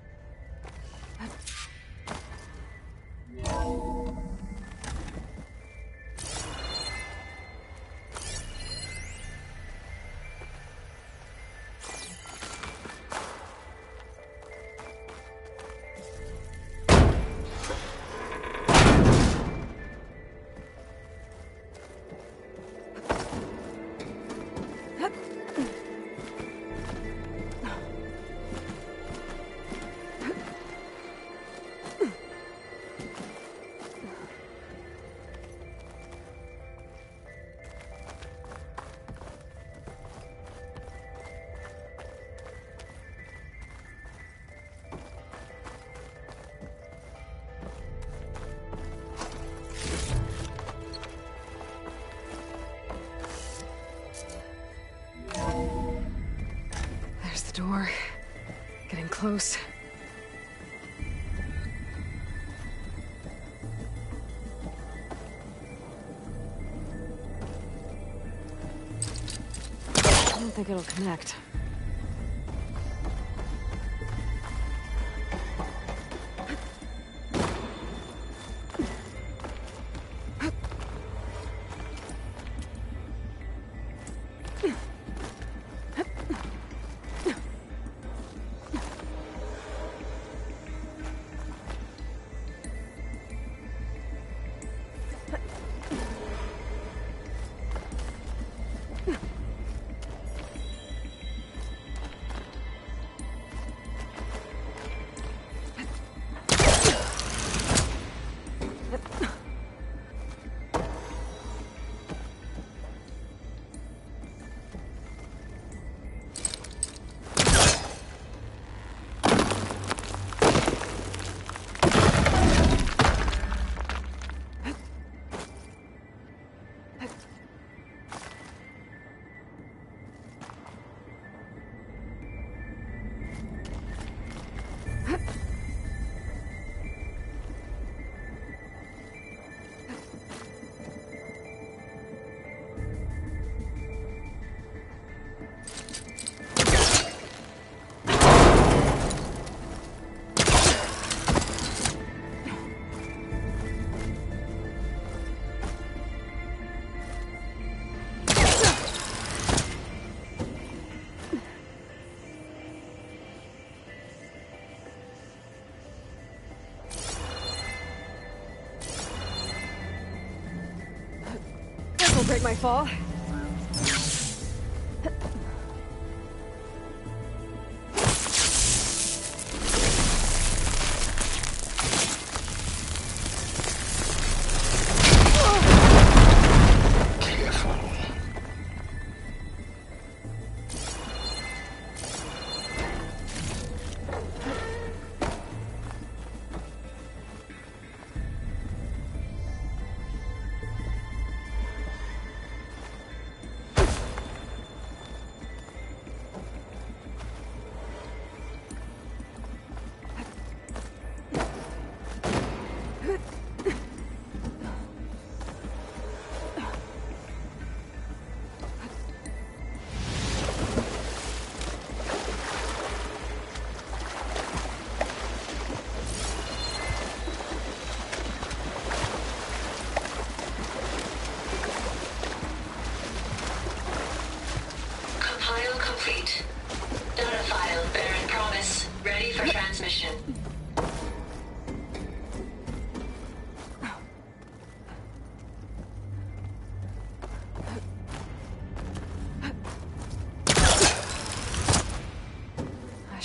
Door. Getting close. I don't think it'll connect. Break my fall.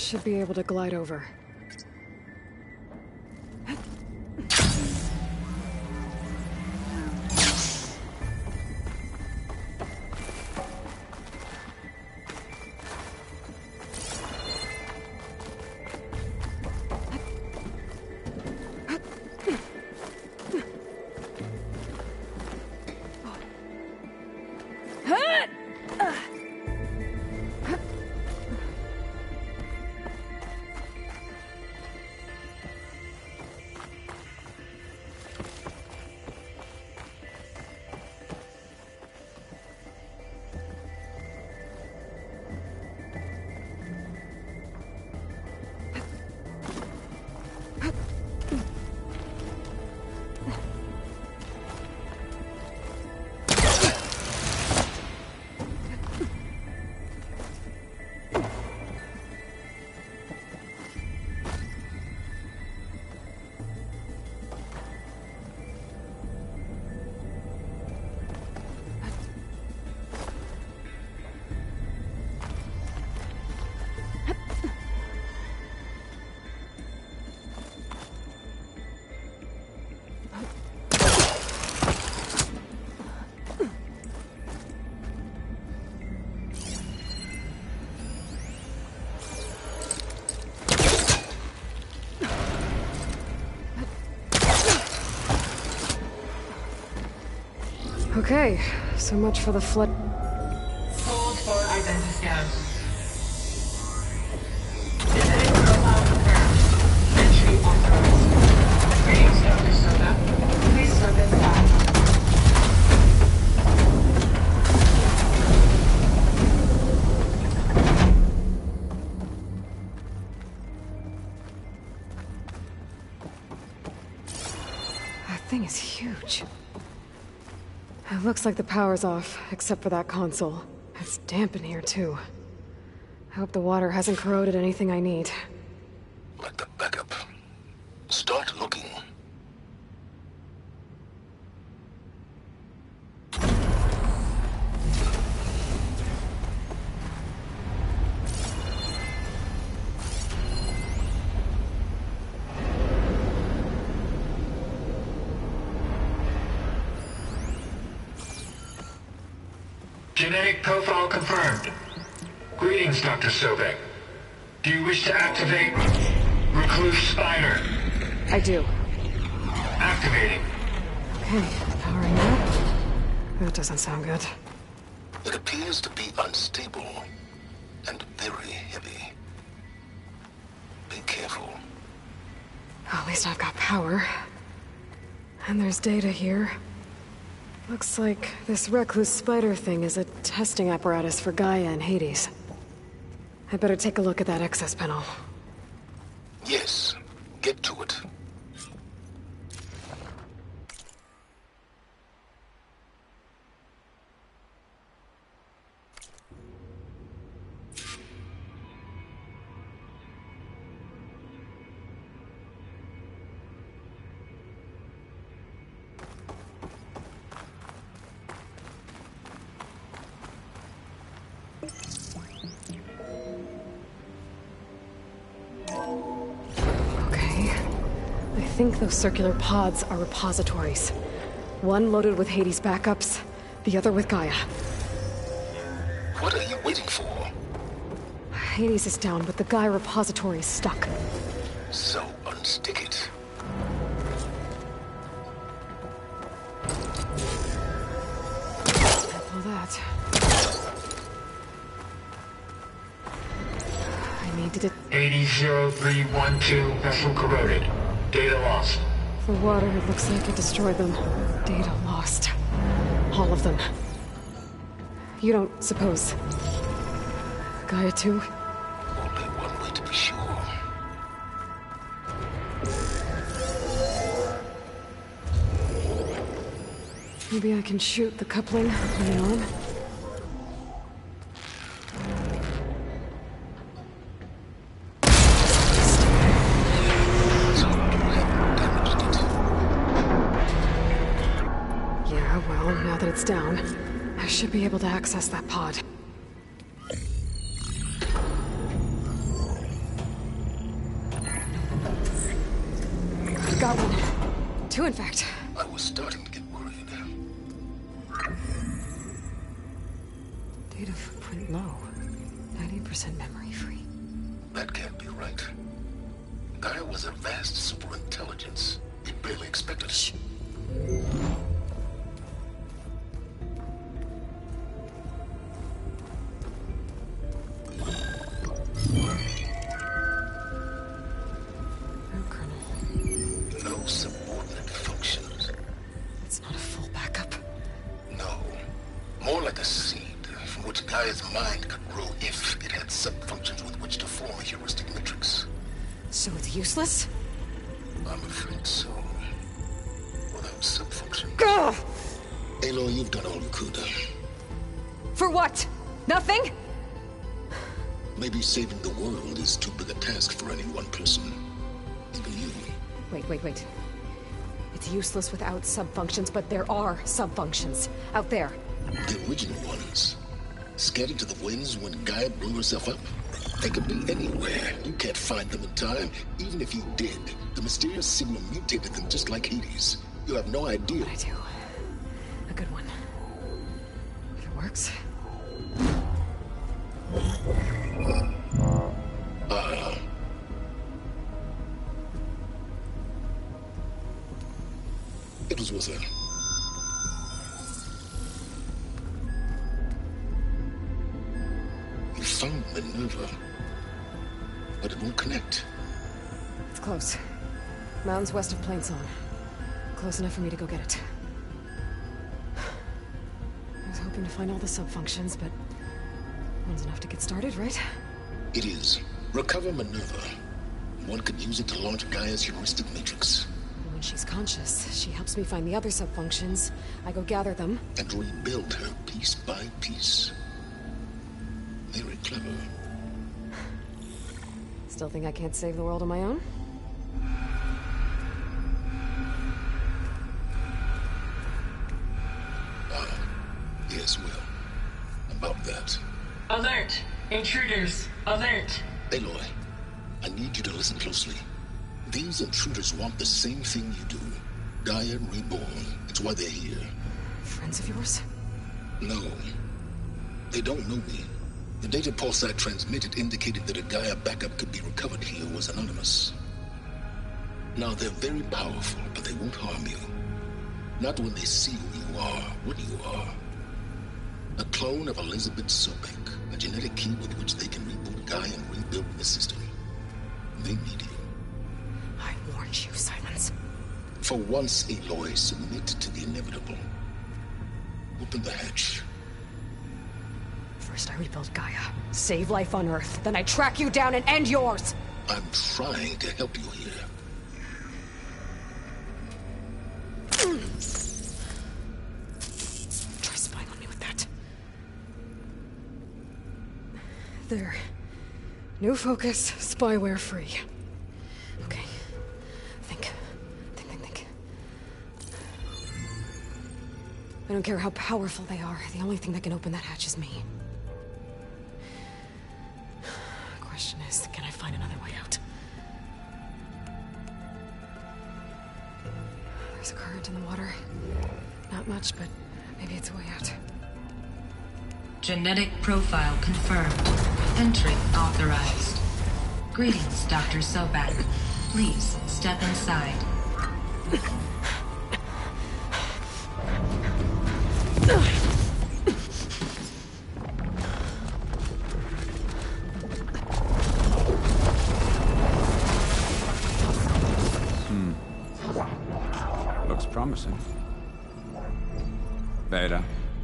should be able to glide over. Okay, so much for the flood. Hold for identiscan. Genetic profile confirmed. Entry authorized. Greetings, Doctor Soda. Please step inside. That thing is huge. It looks like the power's off, except for that console. It's damp in here, too. I hope the water hasn't corroded anything I need. Like the backup. Start looking. Genetic profile confirmed. Greetings, Doctor Sobek. Do you wish to activate Recluse Spider? I do. Activating. Okay, powering up. That doesn't sound good. It appears to be unstable and very heavy. Be careful. At least I've got power. And there's data here. Looks like this Recluse Spider thing is a testing apparatus for Gaia and Hades. I better take a look at that access panel. Yes, get to it. I think those circular pods are repositories. One loaded with Hades backups, the other with Gaia. What are you waiting for? Hades is down, but the Gaia repository is stuck. So unstick it. All that. I need to... Hades zero three one two vessel corroded. Data lost. The water, it looks like it destroyed them. Data lost. All of them. You don't suppose... Gaia too? Only one way to be sure. Maybe I can shoot the coupling on the arm? It's down. I should be able to access that pod. Fun fact. I was starting to get worried. Data footprint low. ninety percent memory free. That can't be right. Gaia was a vast superintelligence. We barely expected it. No, Colonel. No subordinate functions. It's not a full backup. No. More like a seed from which Gaia's mind could grow if it had sub-functions with which to form a heuristic matrix. So it's useless? I'm afraid so. Without sub-functions. Gah! Aloy, you've done all you could. For what? Nothing? Maybe saving the world is too big a task for any one person. Even you. Wait, wait, wait. It's useless without sub-functions, but there are sub-functions out there. The original ones. Scattered to the winds when Gaia blew herself up. They could be anywhere. You can't find them in time. Even if you did, the mysterious signal mutated them just like Hades. You have no idea. I do. A good one. If it works. Uh, it was worth it. You found Minerva, but it won't connect. It's close. Mountains west of Plain Song. Close enough for me to go get it. I was hoping to find all the sub-functions, but one's enough to get started, right? It is. Recover Minerva. One could use it to launch Gaia's heuristic matrix. And when she's conscious, she helps me find the other sub-functions. I go gather them. And rebuild her piece by piece. Very clever. Still think I can't save the world on my own? Ah, yes, well. About that. Alert! Intruders! Alert! Aloy, I need you to listen closely. These intruders want the same thing you do. Gaia reborn. It's why they're here. Friends of yours? No. They don't know me. The data pulse I transmitted indicated that a Gaia backup could be recovered here was anonymous. Now, they're very powerful, but they won't harm you. Not when they see who you are, what you are. A clone of Elizabeth Sobek, a genetic key with which they can reboot Gaia and rebuild the system. They need you. I warned you, Silence. For once, Aloy, submit to the inevitable. Open the hatch. First I rebuild Gaia, save life on Earth, then I track you down and end yours! I'm trying to help you here. Try spying on me with that. There. New focus, spyware free. Okay. Think. Think, think, think. I don't care how powerful they are. The only thing that can open that hatch is me. Question is, can I find another way out? There's a current in the water. Not much, but maybe it's a way out. Genetic profile confirmed. Entry authorized. Greetings, Doctor Sobek. Please step inside. Hmm. Looks promising. Beta.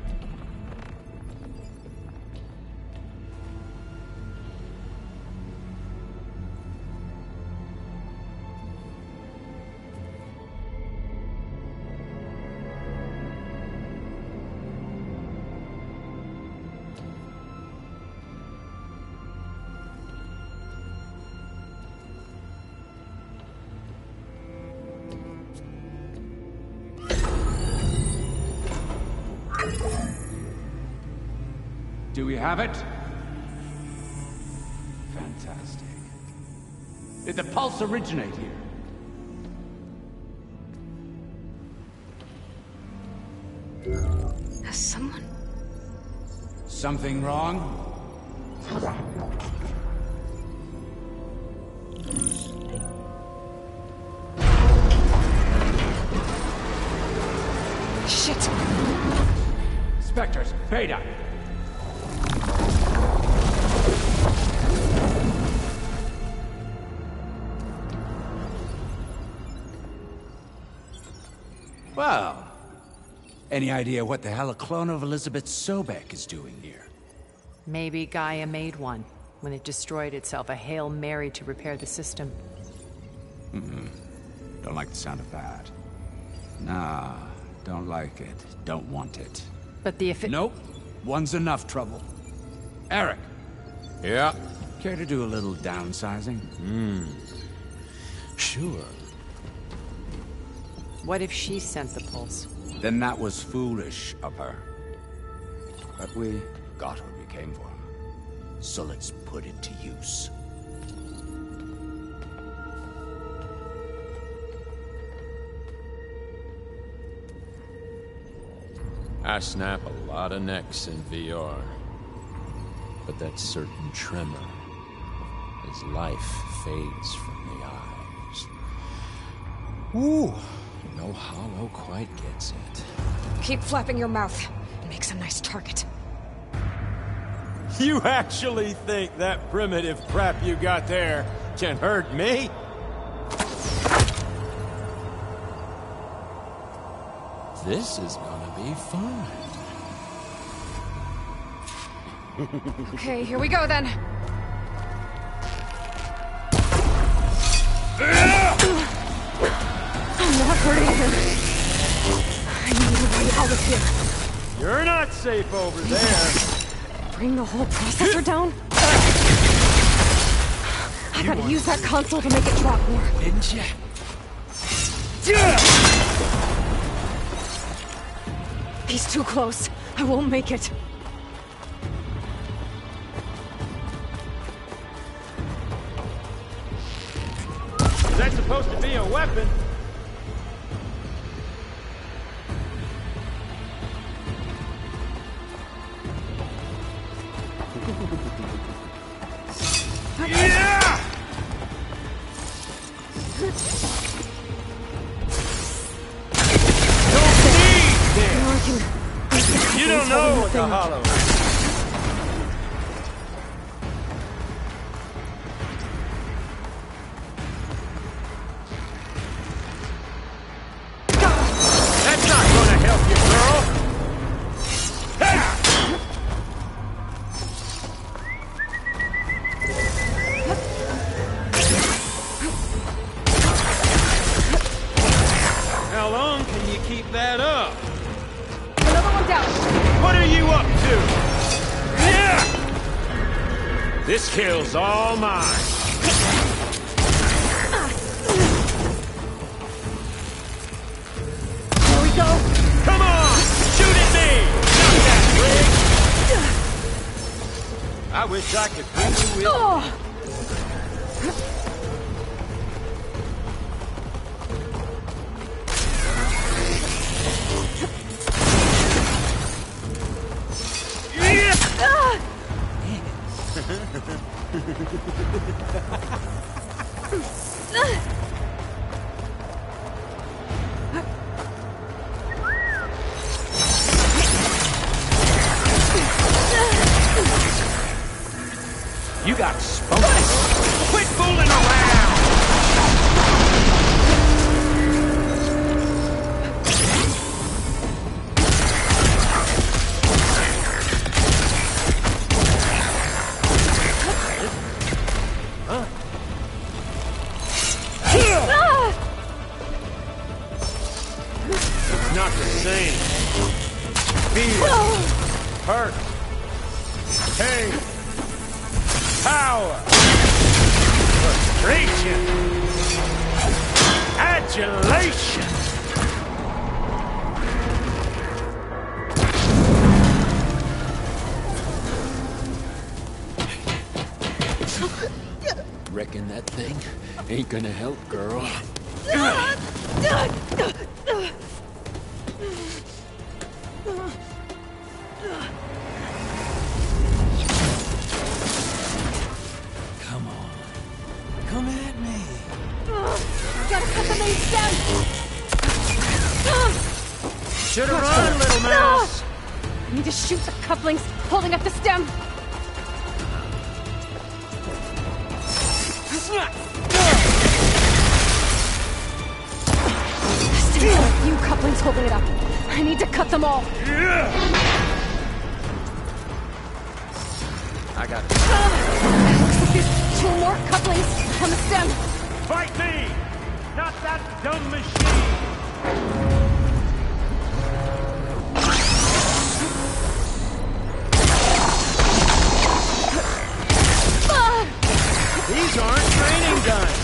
Do we have it? Fantastic. Did the pulse originate here? Has someone... Something wrong? Shit! Spectres, Beta! Well, any idea what the hell a clone of Elizabeth Sobek is doing here? Maybe Gaia made one when it destroyed itself, a Hail Mary to repair the system. Mm-mm. Don't like the sound of that. Nah, don't like it. Don't want it. But the effi- Nope. One's enough trouble. Eric. Yeah? Care to do a little downsizing? Hmm. Sure. What if she sent the pulse? Then that was foolish of her. But we got what we came for. So let's put it to use. I snap a lot of necks in V R. But that certain tremor as life fades from the eyes. Ooh, no hollow quite gets it. Keep flapping your mouth. It makes a nice target. You actually think that primitive crap you got there can hurt me? This is gonna be fun. Okay, here we go then. I'm not hurting him. I need a way out of here. You're not safe over there. Bring the whole processor down? I gotta use that console to make it drop more. Didn't you? He's too close. I won't make it. Is that supposed to be a weapon? Yeah! You don't know what the hollow is. That's not gonna help you, girl. How long can you keep that up? Another one down. What are you up to? Yeah! This kill's all mine. Here we go. Come on! Shoot at me! Not that big! I wish I could bring you with Oh. You got spunk. Quit fooling around! It's not the same. Fear, hurt, pain, power, frustration, adulation. Reckon that thing ain't gonna help, girl. Should have run, little mouse! I need to shoot the couplings holding up the stem! Still got a few couplings holding it up. I need to cut them all. I got it. Looks like there's two more couplings on the stem. Fight me! Not that dumb machine! These aren't training guns!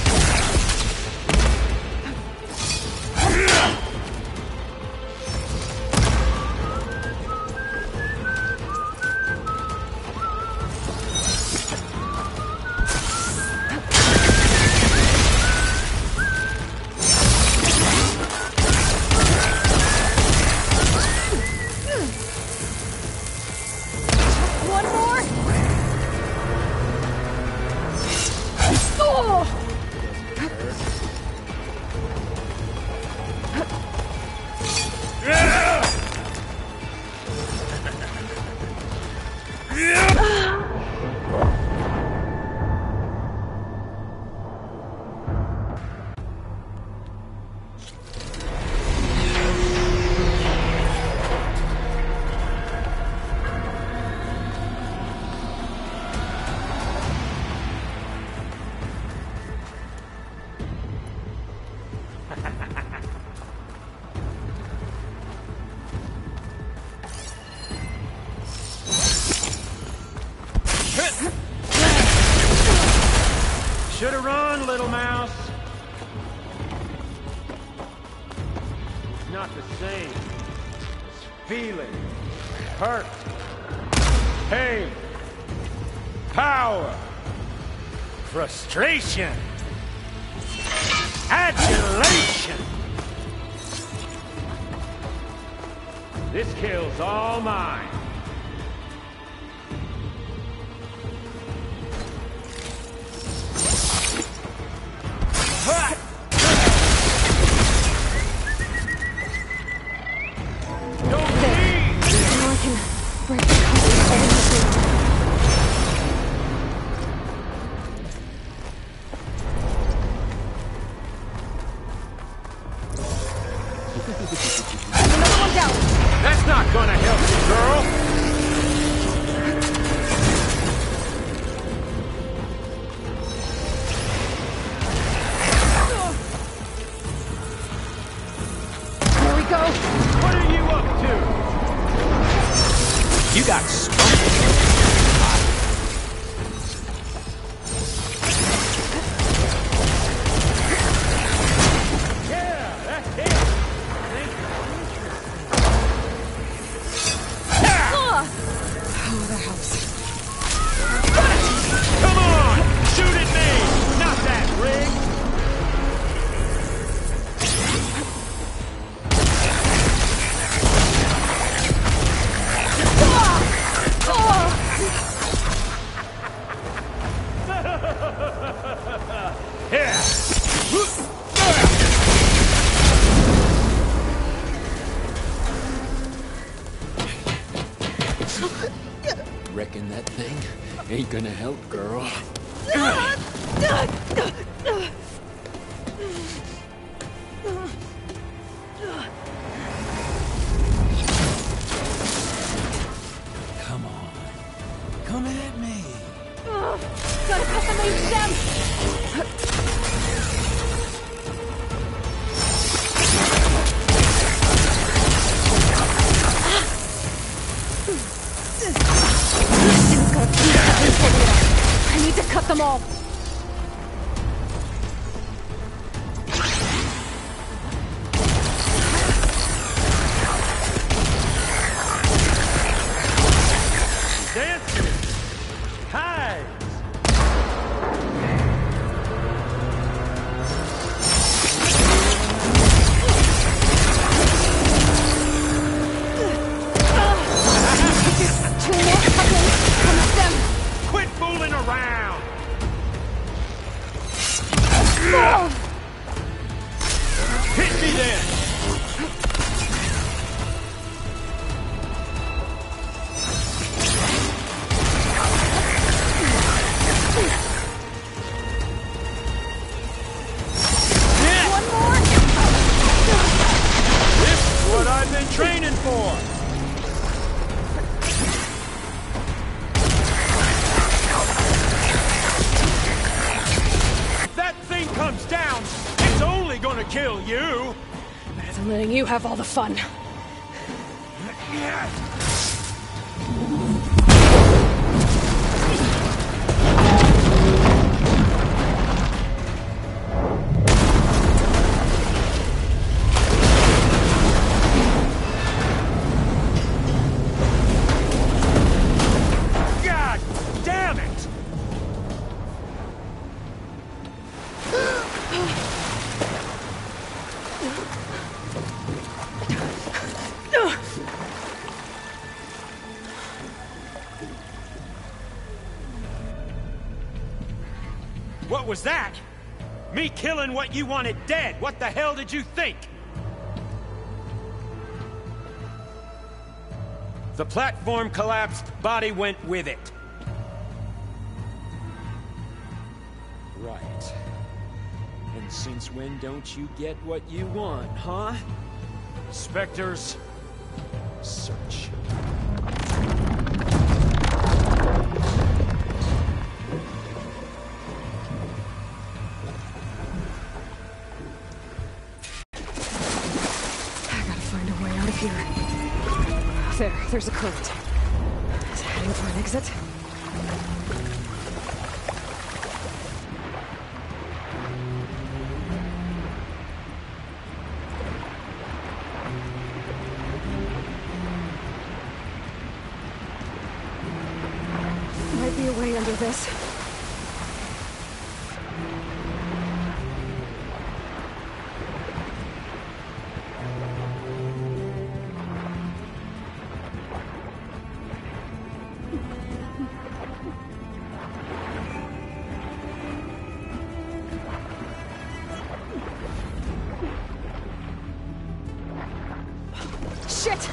One more! Oh! Should have run, little mouse. It's not the same. It's feeling, hurt, pain, power, frustration, adulation. This kill's all mine. That's not gonna help you, girl! Here we go! What are you up to? You got spunky. Come on! Shoot at me! Not that rig! Reckon that thing ain't gonna help, girl. Come on. Come at me. Gotta cut the main stem! I need to cut them all. Dancing! Hides! Two more couplings on the stem. Quit fooling around! for? If that thing comes down, it's only gonna kill you! Better than letting you have all the fun. God damn it! What was that? Me killing what you wanted dead. What the hell did you think? The platform collapsed, body went with it. Right. And since when don't you get what you want, huh? Spectres, search. There, there's a current. Is it heading for an exit? Might be a way under this. Shit!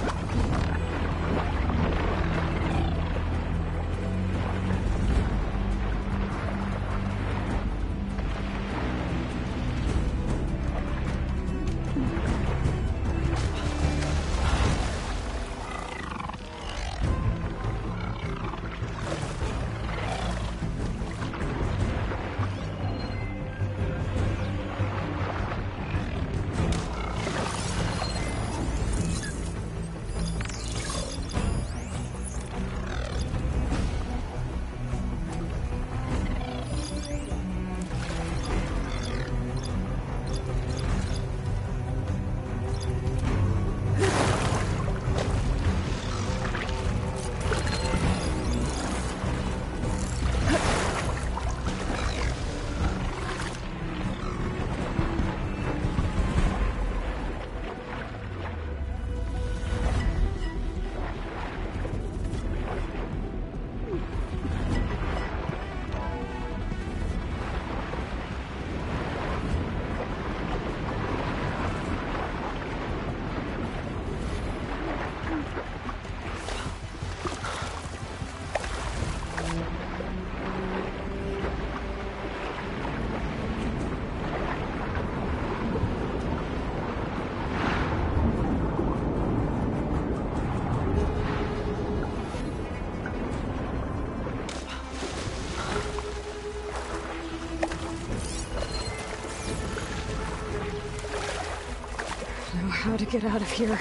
How to get out of here.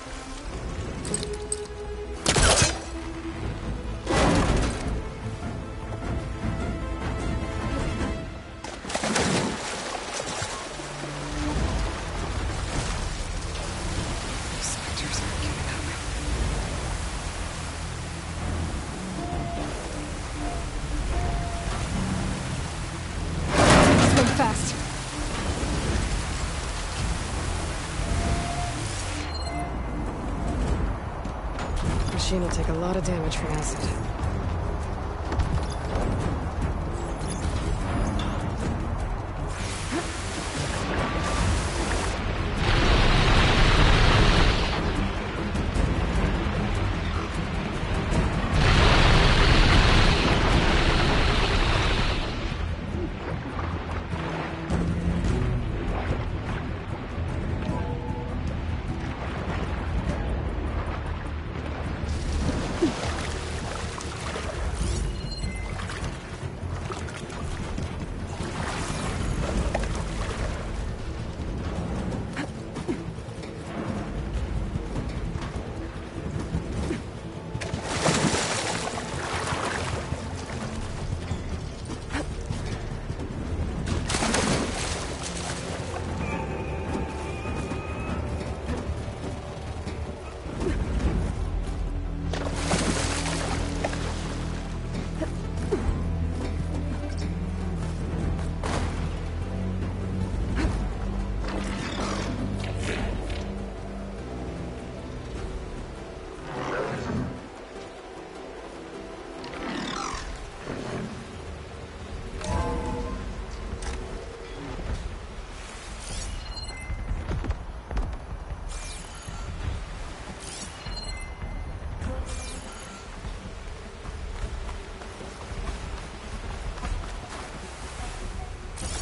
Spectres aren't giving up. Swim fast. Machine will take a lot of damage from acid.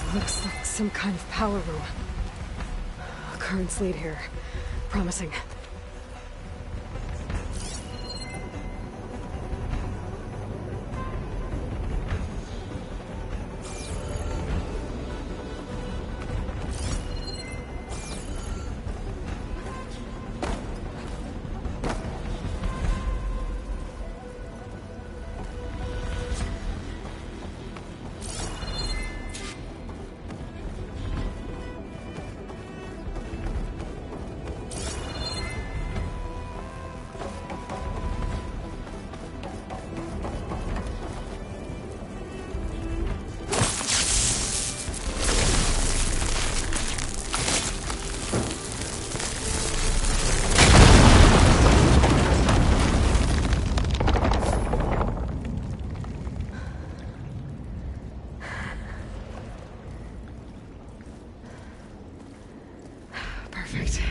Looks like some kind of power room. Currents lead here. Promising. Perfect.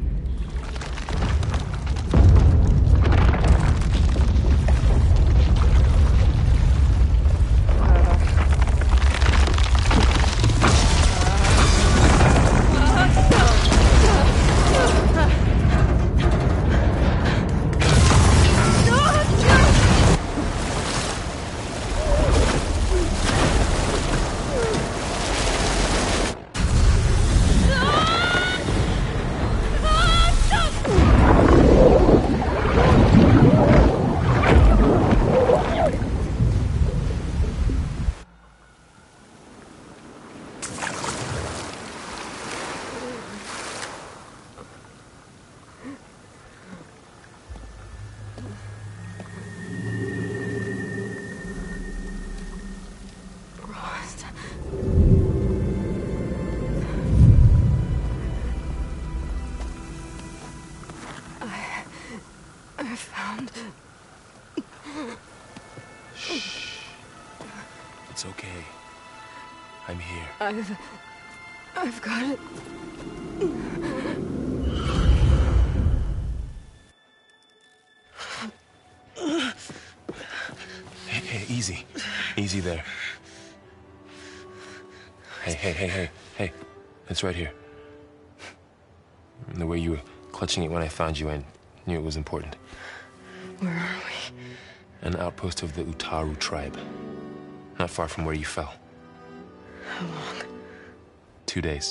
It's okay. I'm here. I've... I've got it. Hey, hey, easy. Easy there. Hey, hey, hey, hey, hey. It's right here. The way you were clutching it when I found you, I knew it was important. Where are we? An outpost of the Utaru tribe. Not far from where you fell. How long? Two days.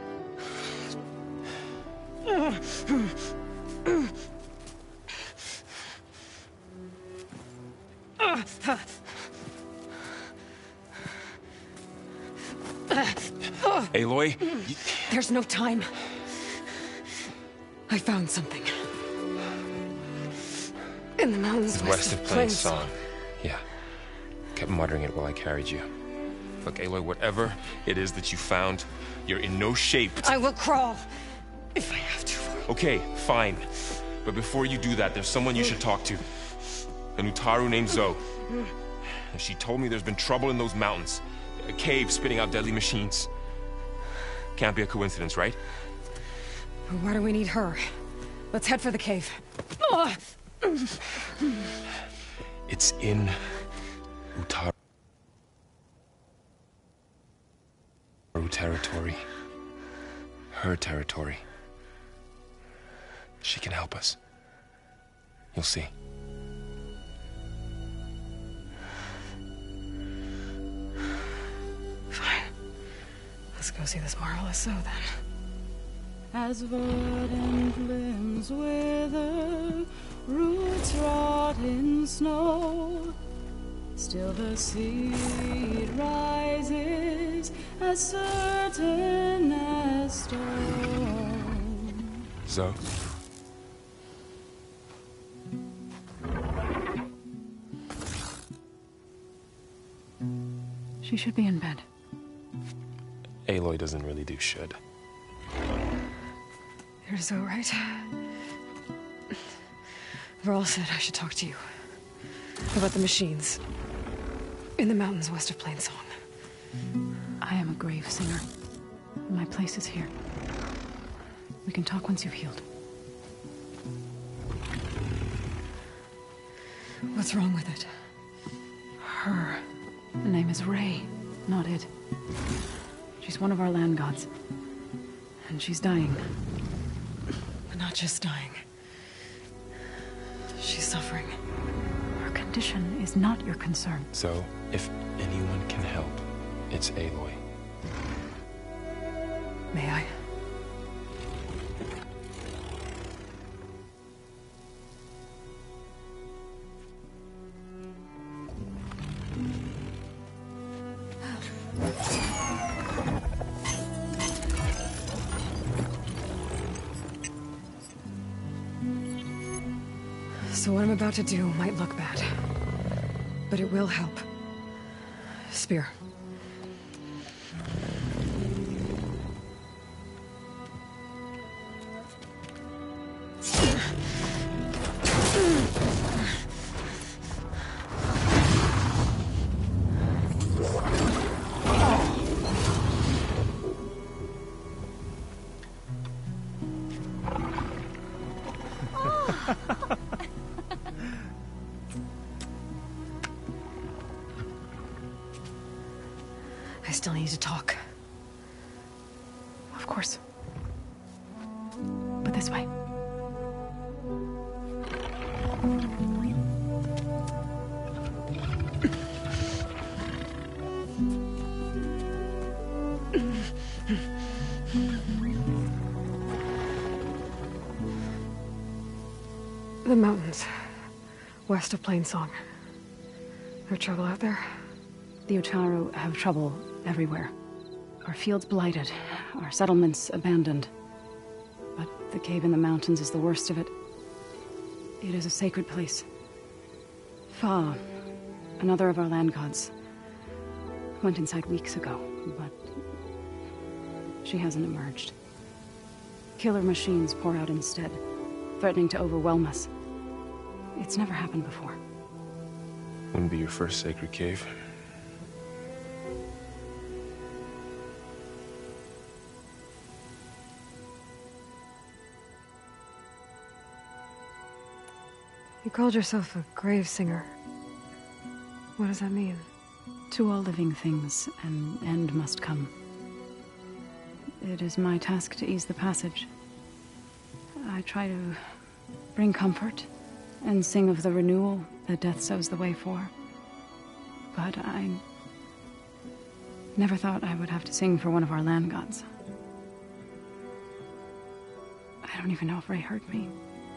Aloy? There's no time. I found something. In the mountains west of Plainsong. Yeah. Kept muttering it while I carried you. Look, Aloy, whatever it is that you found, you're in no shape to... I will crawl, if I have to. Okay, fine. But before you do that, there's someone you should talk to. An Utaru named Zoe. And she told me there's been trouble in those mountains. A cave spitting out deadly machines. Can't be a coincidence, right? Why do we need her? Let's head for the cave. It's in Utaru territory. Her territory. She can help us. You'll see. Fine. Let's go see this marvelous Zoe then. As verdant limbs wither, roots rot in snow, still the seed rises as certain as stone. Zoe? She should be in bed. Aloy doesn't really do should. You're so right. Varl said I should talk to you about the machines in the mountains west of Plainsong. I am a grave singer. My place is here. We can talk once you've healed. What's wrong with it? Her. The name is Ray, not it. She's one of our land gods. And she's dying. But not just dying. She's suffering. Her condition is not your concern. So, if anyone can help, it's Aloy. May I? So what I'm about to do might look bad, but it will help. Spear. I still need to talk. Of course. But this way. The mountains, west of Plainsong. No trouble out there? The Utaru have trouble everywhere. Our fields blighted, our settlements abandoned. But the cave in the mountains is the worst of it. It is a sacred place. Fa, another of our land gods, went inside weeks ago, but she hasn't emerged. Killer machines pour out instead, threatening to overwhelm us. It's never happened before. Wouldn't be your first sacred cave. You called yourself a grave singer. What does that mean? To all living things, an end must come. It is my task to ease the passage. I try to bring comfort and sing of the renewal that death sows the way for. But I never thought I would have to sing for one of our land gods. I don't even know if Ray heard me.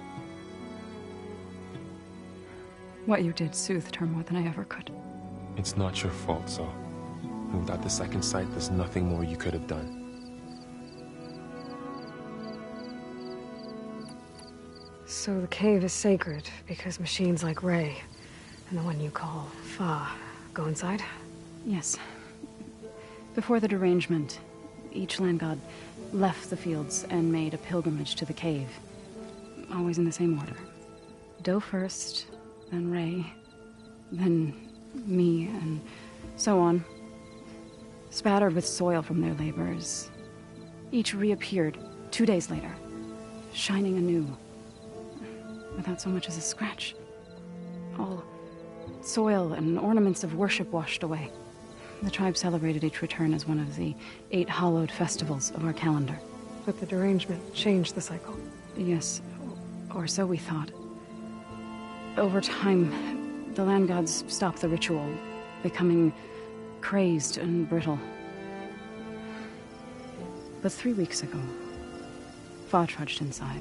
What you did soothed her more than I ever could. It's not your fault, so without the second sight, there's nothing more you could have done. So the cave is sacred because machines like Ray and the one you call Fa go inside? Yes. Before the derangement, each land god left the fields and made a pilgrimage to the cave. Always in the same order. Do first, then Ray, then me, and so on. Spattered with soil from their labors, each reappeared two days later, shining anew, without so much as a scratch. All soil and ornaments of worship washed away. The tribe celebrated each return as one of the eight hallowed festivals of our calendar. But the derangement changed the cycle. Yes, or so we thought. Over time, the land gods stopped the ritual, becoming crazed and brittle. But three weeks ago, Fa trudged inside.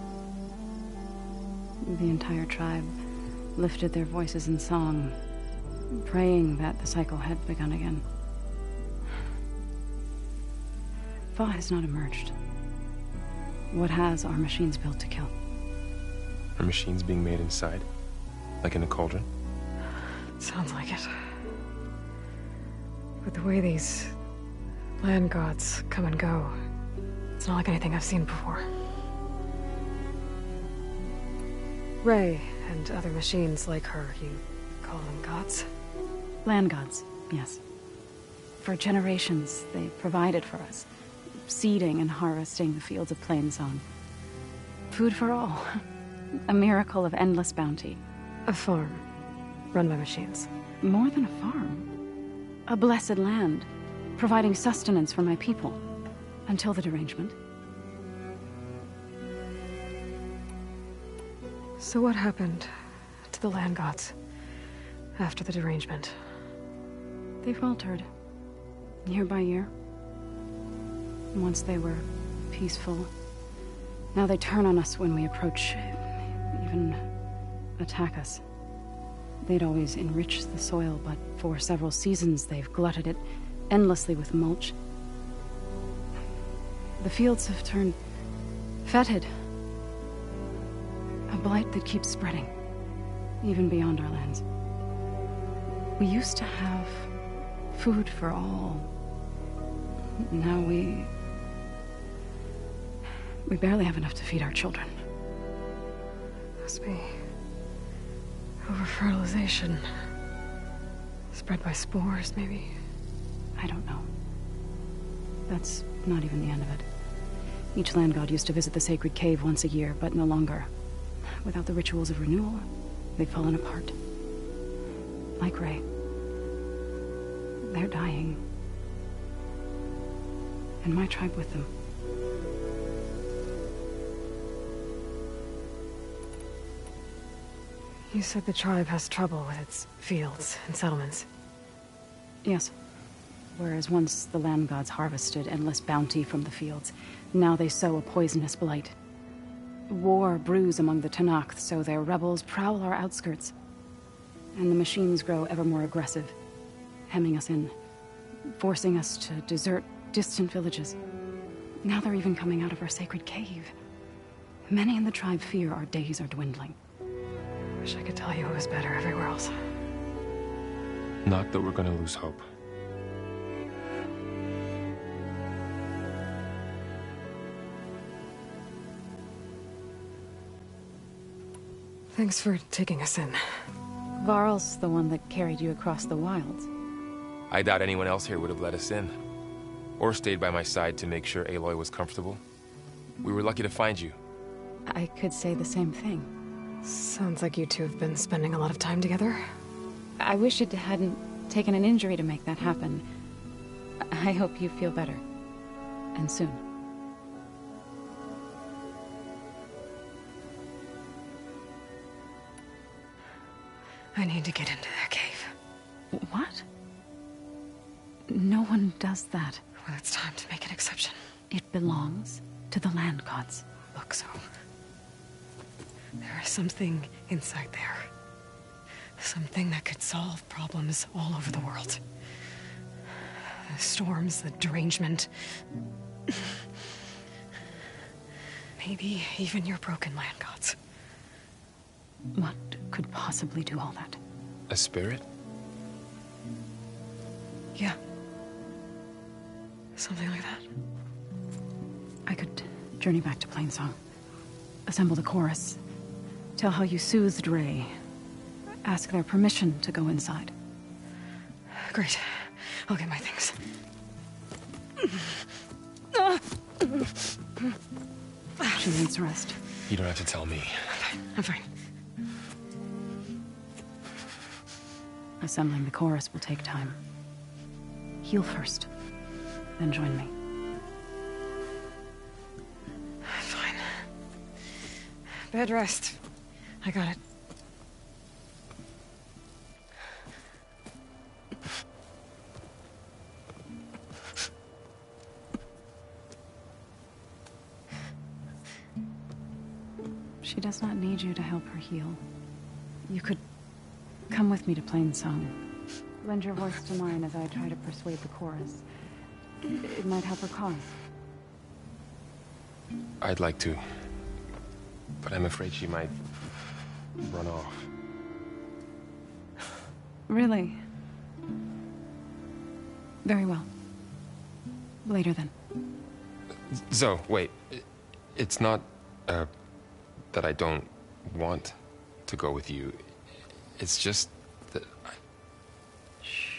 The entire tribe lifted their voices in song, praying that the cycle had begun again. Fa has not emerged. What has are machines built to kill. Are machines being made inside? Like in a cauldron? Sounds like it. But the way these land gods come and go, it's not like anything I've seen before. Ray and other machines like her, you call them gods? Land gods, yes. For generations, they provided for us, seeding and harvesting the fields of Plainsong. Food for all. A miracle of endless bounty. A farm, run by machines. More than a farm. A blessed land, providing sustenance for my people. Until the derangement. So what happened to the land gods after the derangement? They faltered, year by year. Once they were peaceful. Now they turn on us when we approach, even attack us. They'd always enriched the soil, but for several seasons they've glutted it endlessly with mulch. The fields have turned fetid. A blight that keeps spreading, even beyond our lands. We used to have food for all. Now we... We barely have enough to feed our children. Must be over-fertilization. Spread by spores, maybe? I don't know. That's not even the end of it. Each land god used to visit the sacred cave once a year, but no longer. Without the rituals of renewal, they've fallen apart. Like Ray. They're dying. And my tribe with them. You said the tribe has trouble with its fields and settlements. Yes. Whereas once the land gods harvested endless bounty from the fields, now they sow a poisonous blight. War brews among the Tenakth, so their rebels prowl our outskirts. And the machines grow ever more aggressive, hemming us in, forcing us to desert distant villages. Now they're even coming out of our sacred cave. Many in the tribe fear our days are dwindling. Wish I could tell you it was better everywhere else. Not that we're gonna lose hope. Thanks for taking us in. Varl's the one that carried you across the wilds. I doubt anyone else here would have let us in. Or stayed by my side to make sure Aloy was comfortable. We were lucky to find you. I could say the same thing. Sounds like you two have been spending a lot of time together. I wish it hadn't taken an injury to make that happen. I hope you feel better. And soon. I need to get into their cave. What? No one does that. Well, it's time to make an exception. It belongs to the land gods. Look, so... there is something inside there. Something that could solve problems all over the world. The storms, the derangement. Maybe even your broken land gods. What could possibly do all that? A spirit? Yeah. Something like that. I could journey back to Plainsong. Assemble the chorus. Tell how you soothed Ray. Ask their permission to go inside. Great. I'll get my things. She needs rest. You don't have to tell me. I'm fine. Assembling the chorus will take time. Heal first, then join me. Fine. Bed rest. I got it. She does not need you to help her heal. You could come with me to Plainsong. Lend your voice to mine as I try to persuade the chorus. It might help her cause. I'd like to. But I'm afraid she might run off. Really? Very well. Later then. Zoe, wait. It's not, uh, that I don't want to go with you. It's just that I... Shh.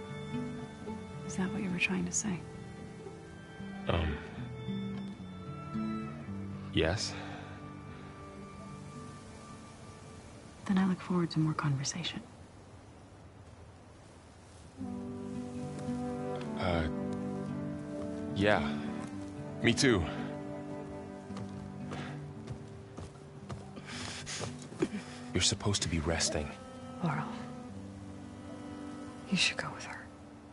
Is that what you were trying to say? Um... Yes? Then I look forward to more conversation. Uh... Yeah. Me too. You're supposed to be resting. Laurel, you should go with her.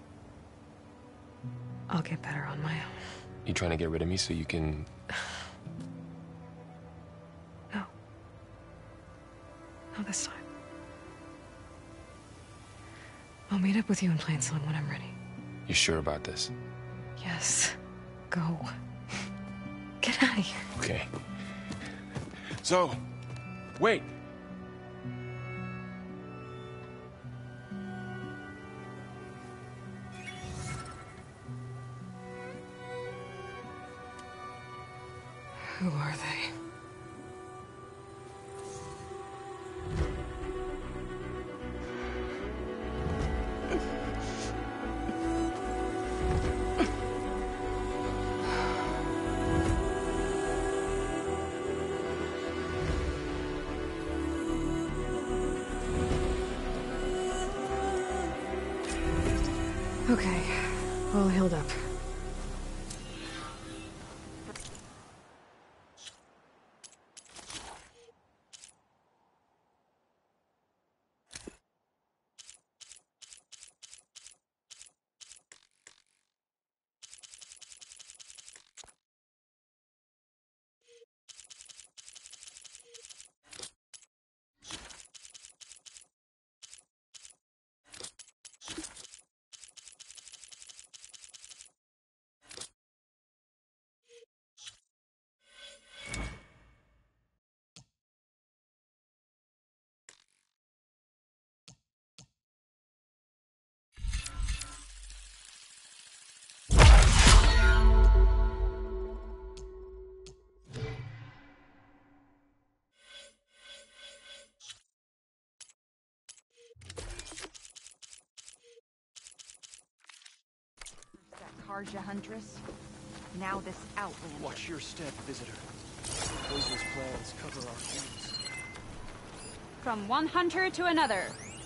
I'll get better on my own. You trying to get rid of me so you can... No. Not this time. I'll meet up with you in Plainsong when I'm ready. You sure about this? Yes. Go. Get out of here. Okay. So, wait. Who are they? Okay, all healed up. Karja Huntress. Now this Outlander. Watch your step, visitor. Poison's plans cover our sins. From one hunter to another.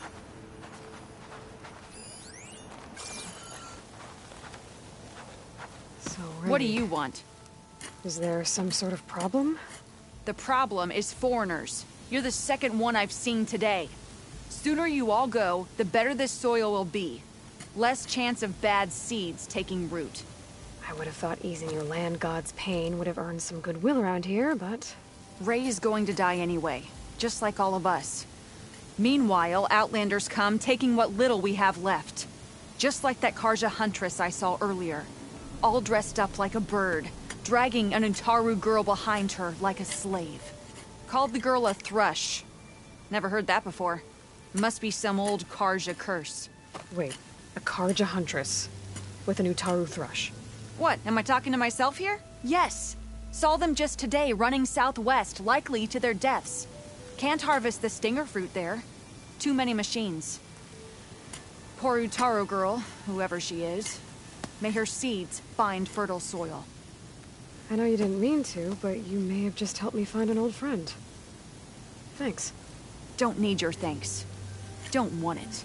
So What do ready. you want? Is there some sort of problem? The problem is foreigners. You're the second one I've seen today. Sooner you all go, the better this soil will be. Less chance of bad seeds taking root. I would have thought easing your land god's pain would have earned some goodwill around here, but... Ray is going to die anyway, just like all of us. Meanwhile, Outlanders come, taking what little we have left. Just like that Karja Huntress I saw earlier. All dressed up like a bird, dragging an Utaru girl behind her like a slave. Called the girl a thrush. Never heard that before. Must be some old Karja curse. Wait, a Karja Huntress with an Utaru thrush. What, am I talking to myself here? Yes. Saw them just today running southwest, likely to their deaths. Can't harvest the stinger fruit there. Too many machines. Poor Utaru girl, whoever she is. May her seeds find fertile soil. I know you didn't mean to, but you may have just helped me find an old friend. Thanks. Don't need your thanks. Don't want it.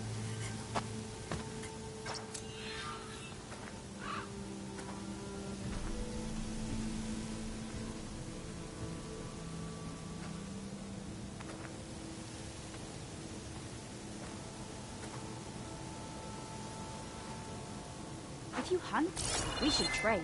If you hunt, we should trade.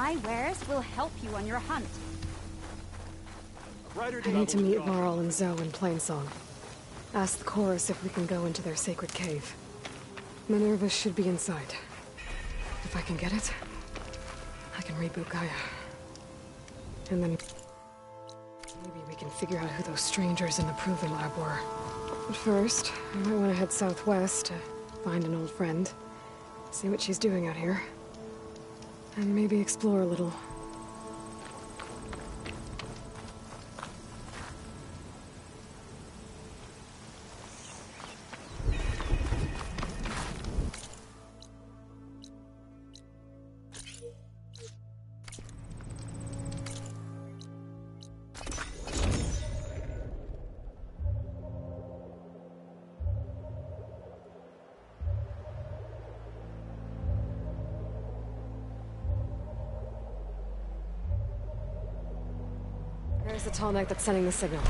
My wares will help you on your hunt. I need to meet Varl and Zoe in Plainsong. Ask the chorus if we can go into their sacred cave. Minerva should be inside. If I can get it, I can reboot Gaia. And then maybe we can figure out who those strangers in the Proving Lab were. But first, I might want to head southwest to find an old friend. See what she's doing out here. And maybe explore a little. There's the tall neck that's sending the signal.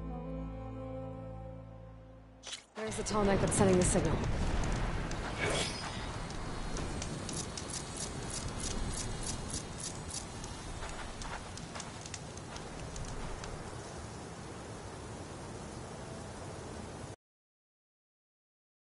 There's the tall neck that's sending the signal.